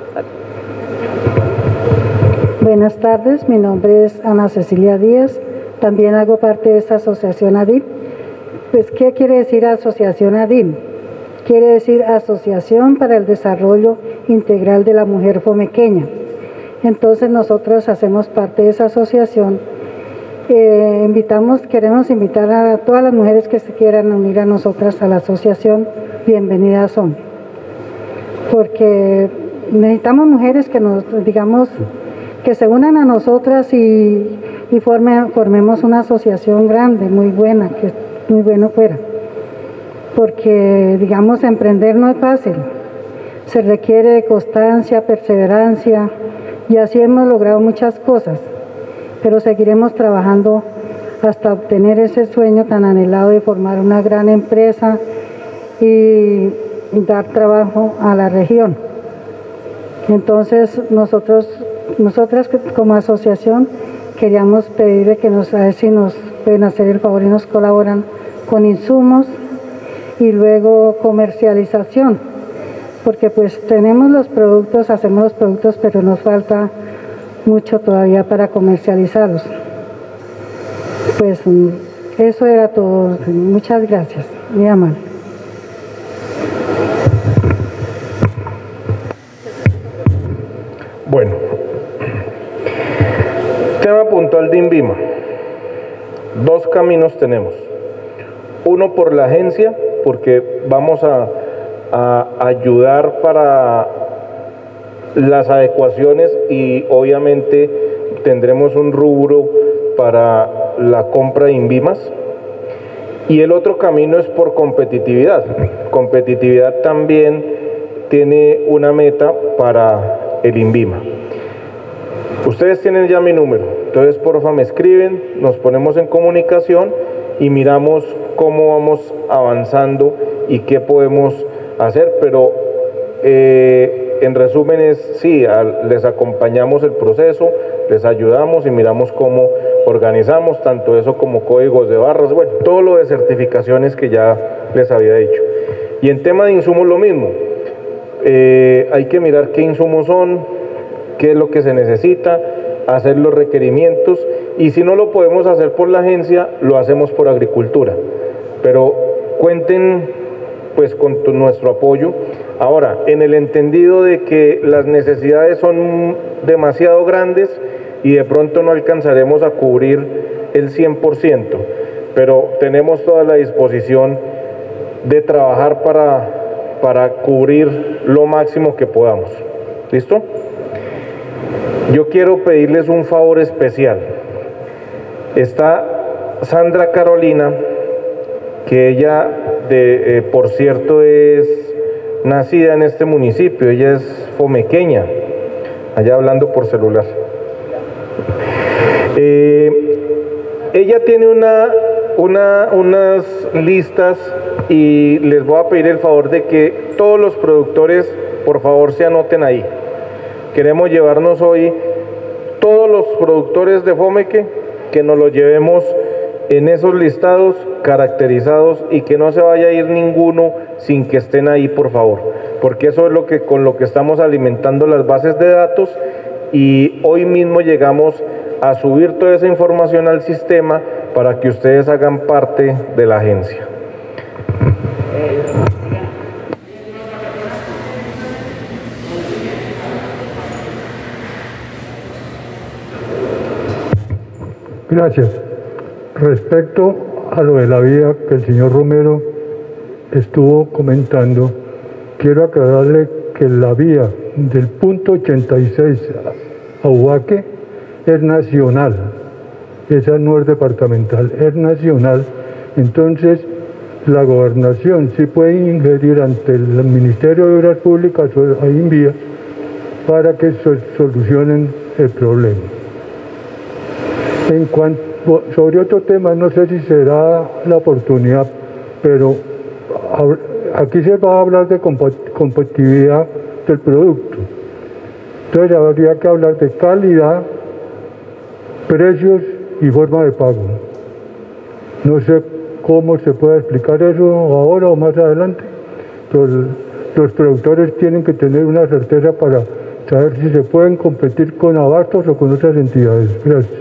Buenas tardes, mi nombre es Ana Cecilia Díaz, también hago parte de esta asociación ADIM. Pues, ¿qué quiere decir asociación ADIM? Quiere decir Asociación para el Desarrollo Integral de la Mujer Fomequeña. Entonces nosotros hacemos parte de esa asociación. Eh, invitamos, queremos invitar a todas las mujeres que se quieran unir a nosotras a la asociación, bienvenidas son. Porque necesitamos mujeres que nos, digamos, que se unan a nosotras y, y forme, formemos una asociación grande, muy buena, que muy bueno fuera. Porque, digamos, emprender no es fácil. Se requiere de constancia, perseverancia, y así hemos logrado muchas cosas. Pero seguiremos trabajando hasta obtener ese sueño tan anhelado de formar una gran empresa y dar trabajo a la región. Entonces nosotros, nosotras como asociación queríamos pedirle que nos, a ver si nos pueden hacer el favor y nos colaboran con insumos y luego comercialización, porque pues tenemos los productos, hacemos los productos, pero nos falta mucho todavía para comercializarlos. Pues eso era todo. Muchas gracias. Mi amable. Bueno, tema puntual de INVIMA. Dos caminos tenemos. Uno por la agencia, porque vamos a, a ayudar para las adecuaciones y obviamente tendremos un rubro para la compra de INVIMAs. Y el otro camino es por competitividad. Competitividad también tiene una meta para el INVIMA. Ustedes tienen ya mi número, entonces porfa me escriben, nos ponemos en comunicación y miramos cómo vamos avanzando y qué podemos hacer, pero eh, en resumen es, sí, al, les acompañamos el proceso, les ayudamos y miramos cómo organizamos, tanto eso como códigos de barras, bueno, todo lo de certificaciones que ya les había dicho. Y en tema de insumos lo mismo, eh, hay que mirar qué insumos son, qué es lo que se necesita, hacer los requerimientos, y si no lo podemos hacer por la agencia, lo hacemos por agricultura. Pero cuenten pues con tu, nuestro apoyo. Ahora, en el entendido de que las necesidades son demasiado grandes y de pronto no alcanzaremos a cubrir el cien por ciento, pero tenemos toda la disposición de trabajar para, para cubrir lo máximo que podamos. ¿Listo? Yo quiero pedirles un favor especial. Está Sandra Carolina, que ella, de, eh, por cierto, es nacida en este municipio, ella es fomequeña, allá hablando por celular. Eh, ella tiene una, una, unas listas y les voy a pedir el favor de que todos los productores por favor se anoten ahí. Queremos llevarnos hoy todos los productores de Fomeque, que nos los llevemos en esos listados caracterizados y que no se vaya a ir ninguno sin que estén ahí, por favor, porque eso es lo que con lo que estamos alimentando las bases de datos y hoy mismo llegamos a subir toda esa información al sistema para que ustedes hagan parte de la agencia. Gracias. Respecto a lo de la vía que el señor Romero estuvo comentando, quiero aclararle que la vía del punto ochenta y seis a Ubaque es nacional, esa no es departamental, es nacional. Entonces la gobernación sí puede ingerir ante el Ministerio de Obras Públicas o ahí en vía para que solucionen el problema. En cuanto sobre otro tema, no sé si será la oportunidad, pero aquí se va a hablar de competitividad del producto. Entonces habría que hablar de calidad, precios y forma de pago. No sé cómo se puede explicar eso ahora o más adelante. Entonces, los productores tienen que tener una certeza para saber si se pueden competir con abastos o con otras entidades. Gracias.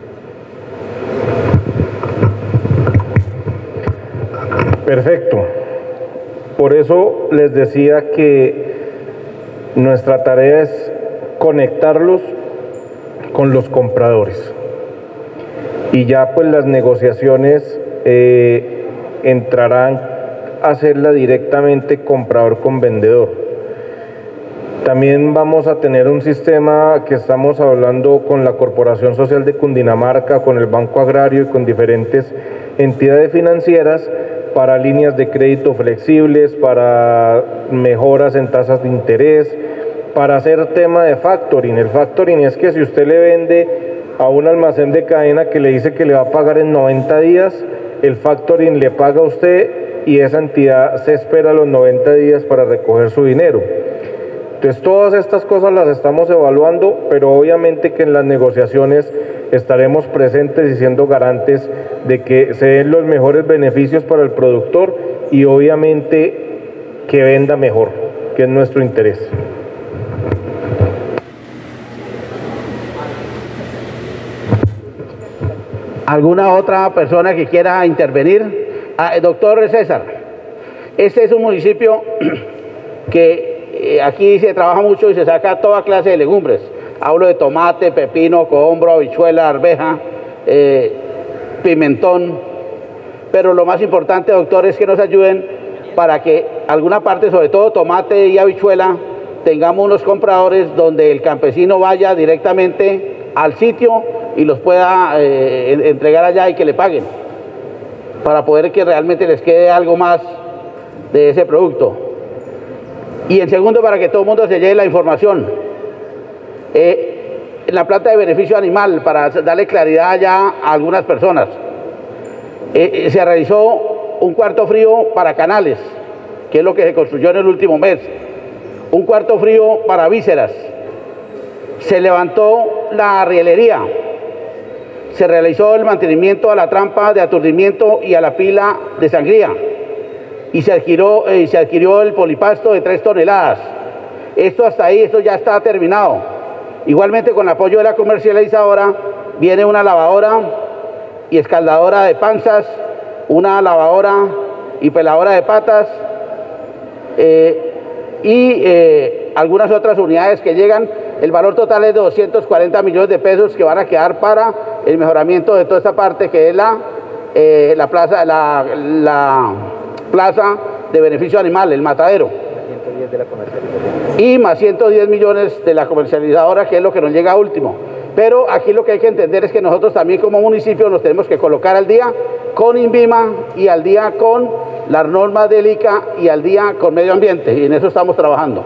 Perfecto. Por eso les decía que nuestra tarea es conectarlos con los compradores. Y ya pues las negociaciones eh, entrarán a hacerla directamente comprador con vendedor. También vamos a tener un sistema que estamos hablando con la Corporación Social de Cundinamarca, con el Banco Agrario y con diferentes entidades financieras para líneas de crédito flexibles, para mejoras en tasas de interés, para hacer tema de factoring. El factoring es que si usted le vende a un almacén de cadena que le dice que le va a pagar en noventa días, el factoring le paga a usted y esa entidad se espera los noventa días para recoger su dinero. Entonces todas estas cosas las estamos evaluando, pero obviamente que en las negociaciones estaremos presentes y siendo garantes de que se den los mejores beneficios para el productor y obviamente que venda mejor, que es nuestro interés. ¿Alguna otra persona que quiera intervenir? Ah, doctor César, este es un municipio que eh, aquí se trabaja mucho y se saca toda clase de legumbres. Hablo de tomate, pepino, cohombro, habichuela, arveja, eh, pimentón. Pero lo más importante, doctor, es que nos ayuden para que alguna parte, sobre todo tomate y habichuela, tengamos unos compradores donde el campesino vaya directamente al sitio y los pueda eh, entregar allá y que le paguen, para poder que realmente les quede algo más de ese producto. Y en segundo, para que todo el mundo se lleve la información. Eh, en la planta de beneficio animal, para darle claridad ya a algunas personas, eh, eh, se realizó un cuarto frío para canales, que es lo que se construyó en el último mes, un cuarto frío para vísceras, se levantó la rielería, se realizó el mantenimiento a la trampa de aturdimiento y a la pila de sangría, y se adquirió, eh, se adquirió el polipasto de tres toneladas. Esto hasta ahí, esto ya está terminado. Igualmente, con el apoyo de la comercializadora, viene una lavadora y escaldadora de panzas, una lavadora y peladora de patas, eh, y eh, algunas otras unidades que llegan. El valor total es de doscientos cuarenta millones de pesos que van a quedar para el mejoramiento de toda esta parte que es la, eh, la, plaza, la, la plaza de beneficio animal, el matadero. ciento diez de la comercialización. Y más ciento diez millones de la comercializadora, que es lo que nos llega a último. Pero aquí lo que hay que entender es que nosotros también como municipio nos tenemos que colocar al día con INVIMA y al día con las normas del I C A y al día con medio ambiente, y en eso estamos trabajando.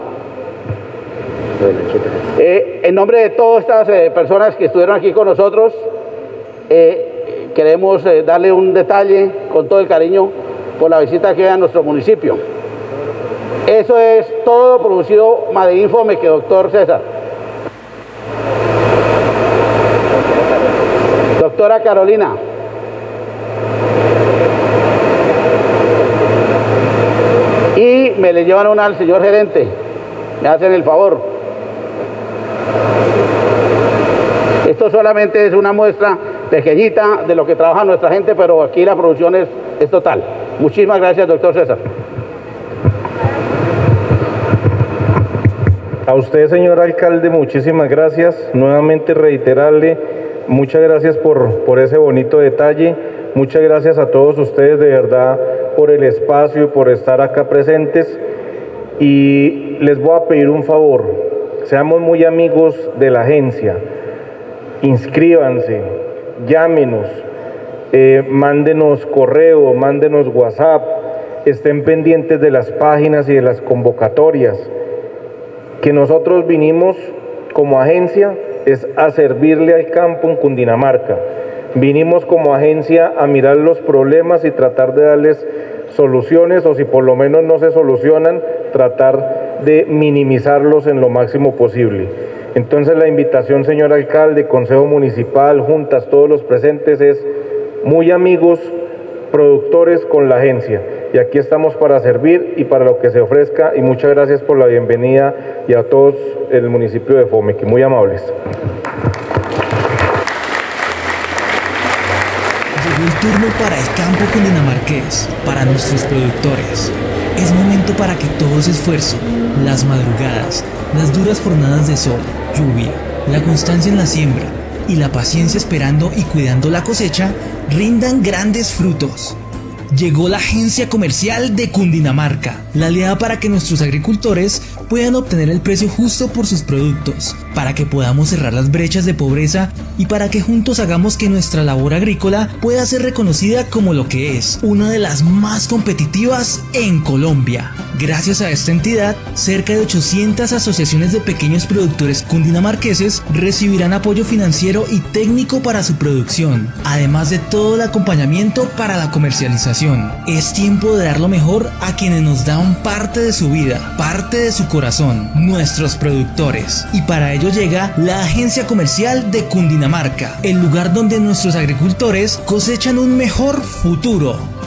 Eh, en nombre de todas estas eh, personas que estuvieron aquí con nosotros, eh, queremos eh, darle un detalle con todo el cariño por la visita que hay a nuestro municipio. Eso es todo producido Madrid Infome, que doctor César. Doctora Carolina. Y me le llevan una al señor gerente. Me hacen el favor. Esto solamente es una muestra pequeñita de lo que trabaja nuestra gente, pero aquí la producción es, es total. Muchísimas gracias, doctor César. A usted, señor alcalde, muchísimas gracias. Nuevamente reiterarle, muchas gracias por, por ese bonito detalle. Muchas gracias a todos ustedes, de verdad, por el espacio y por estar acá presentes. Y les voy a pedir un favor, seamos muy amigos de la agencia. Inscríbanse, llámenos, eh, mándenos correo, mándenos WhatsApp, estén pendientes de las páginas y de las convocatorias. Que nosotros vinimos como agencia es a servirle al campo en Cundinamarca. Vinimos como agencia a mirar los problemas y tratar de darles soluciones, o si por lo menos no se solucionan, tratar de minimizarlos en lo máximo posible. Entonces la invitación, señor alcalde, consejo municipal, juntas, todos los presentes, es muy amigos, productores con la agencia. Y aquí estamos para servir y para lo que se ofrezca, y muchas gracias por la bienvenida y a todos el municipio de Fomeque, muy amables. Llegó el turno para el campo cundinamarqués, para nuestros productores. Es momento para que todo ese esfuerzo, las madrugadas, las duras jornadas de sol, lluvia, la constancia en la siembra y la paciencia esperando y cuidando la cosecha rindan grandes frutos. Llegó la Agencia Comercial de Cundinamarca, la aliada para que nuestros agricultores puedan obtener el precio justo por sus productos, para que podamos cerrar las brechas de pobreza y para que juntos hagamos que nuestra labor agrícola pueda ser reconocida como lo que es, una de las más competitivas en Colombia. Gracias a esta entidad, cerca de ochocientas asociaciones de pequeños productores cundinamarqueses recibirán apoyo financiero y técnico para su producción, además de todo el acompañamiento para la comercialización. Es tiempo de dar lo mejor a quienes nos dan parte de su vida, parte de su corazón, nuestros productores. Y para ello llega la Agencia Comercial de Cundinamarca, el lugar donde nuestros agricultores cosechan un mejor futuro.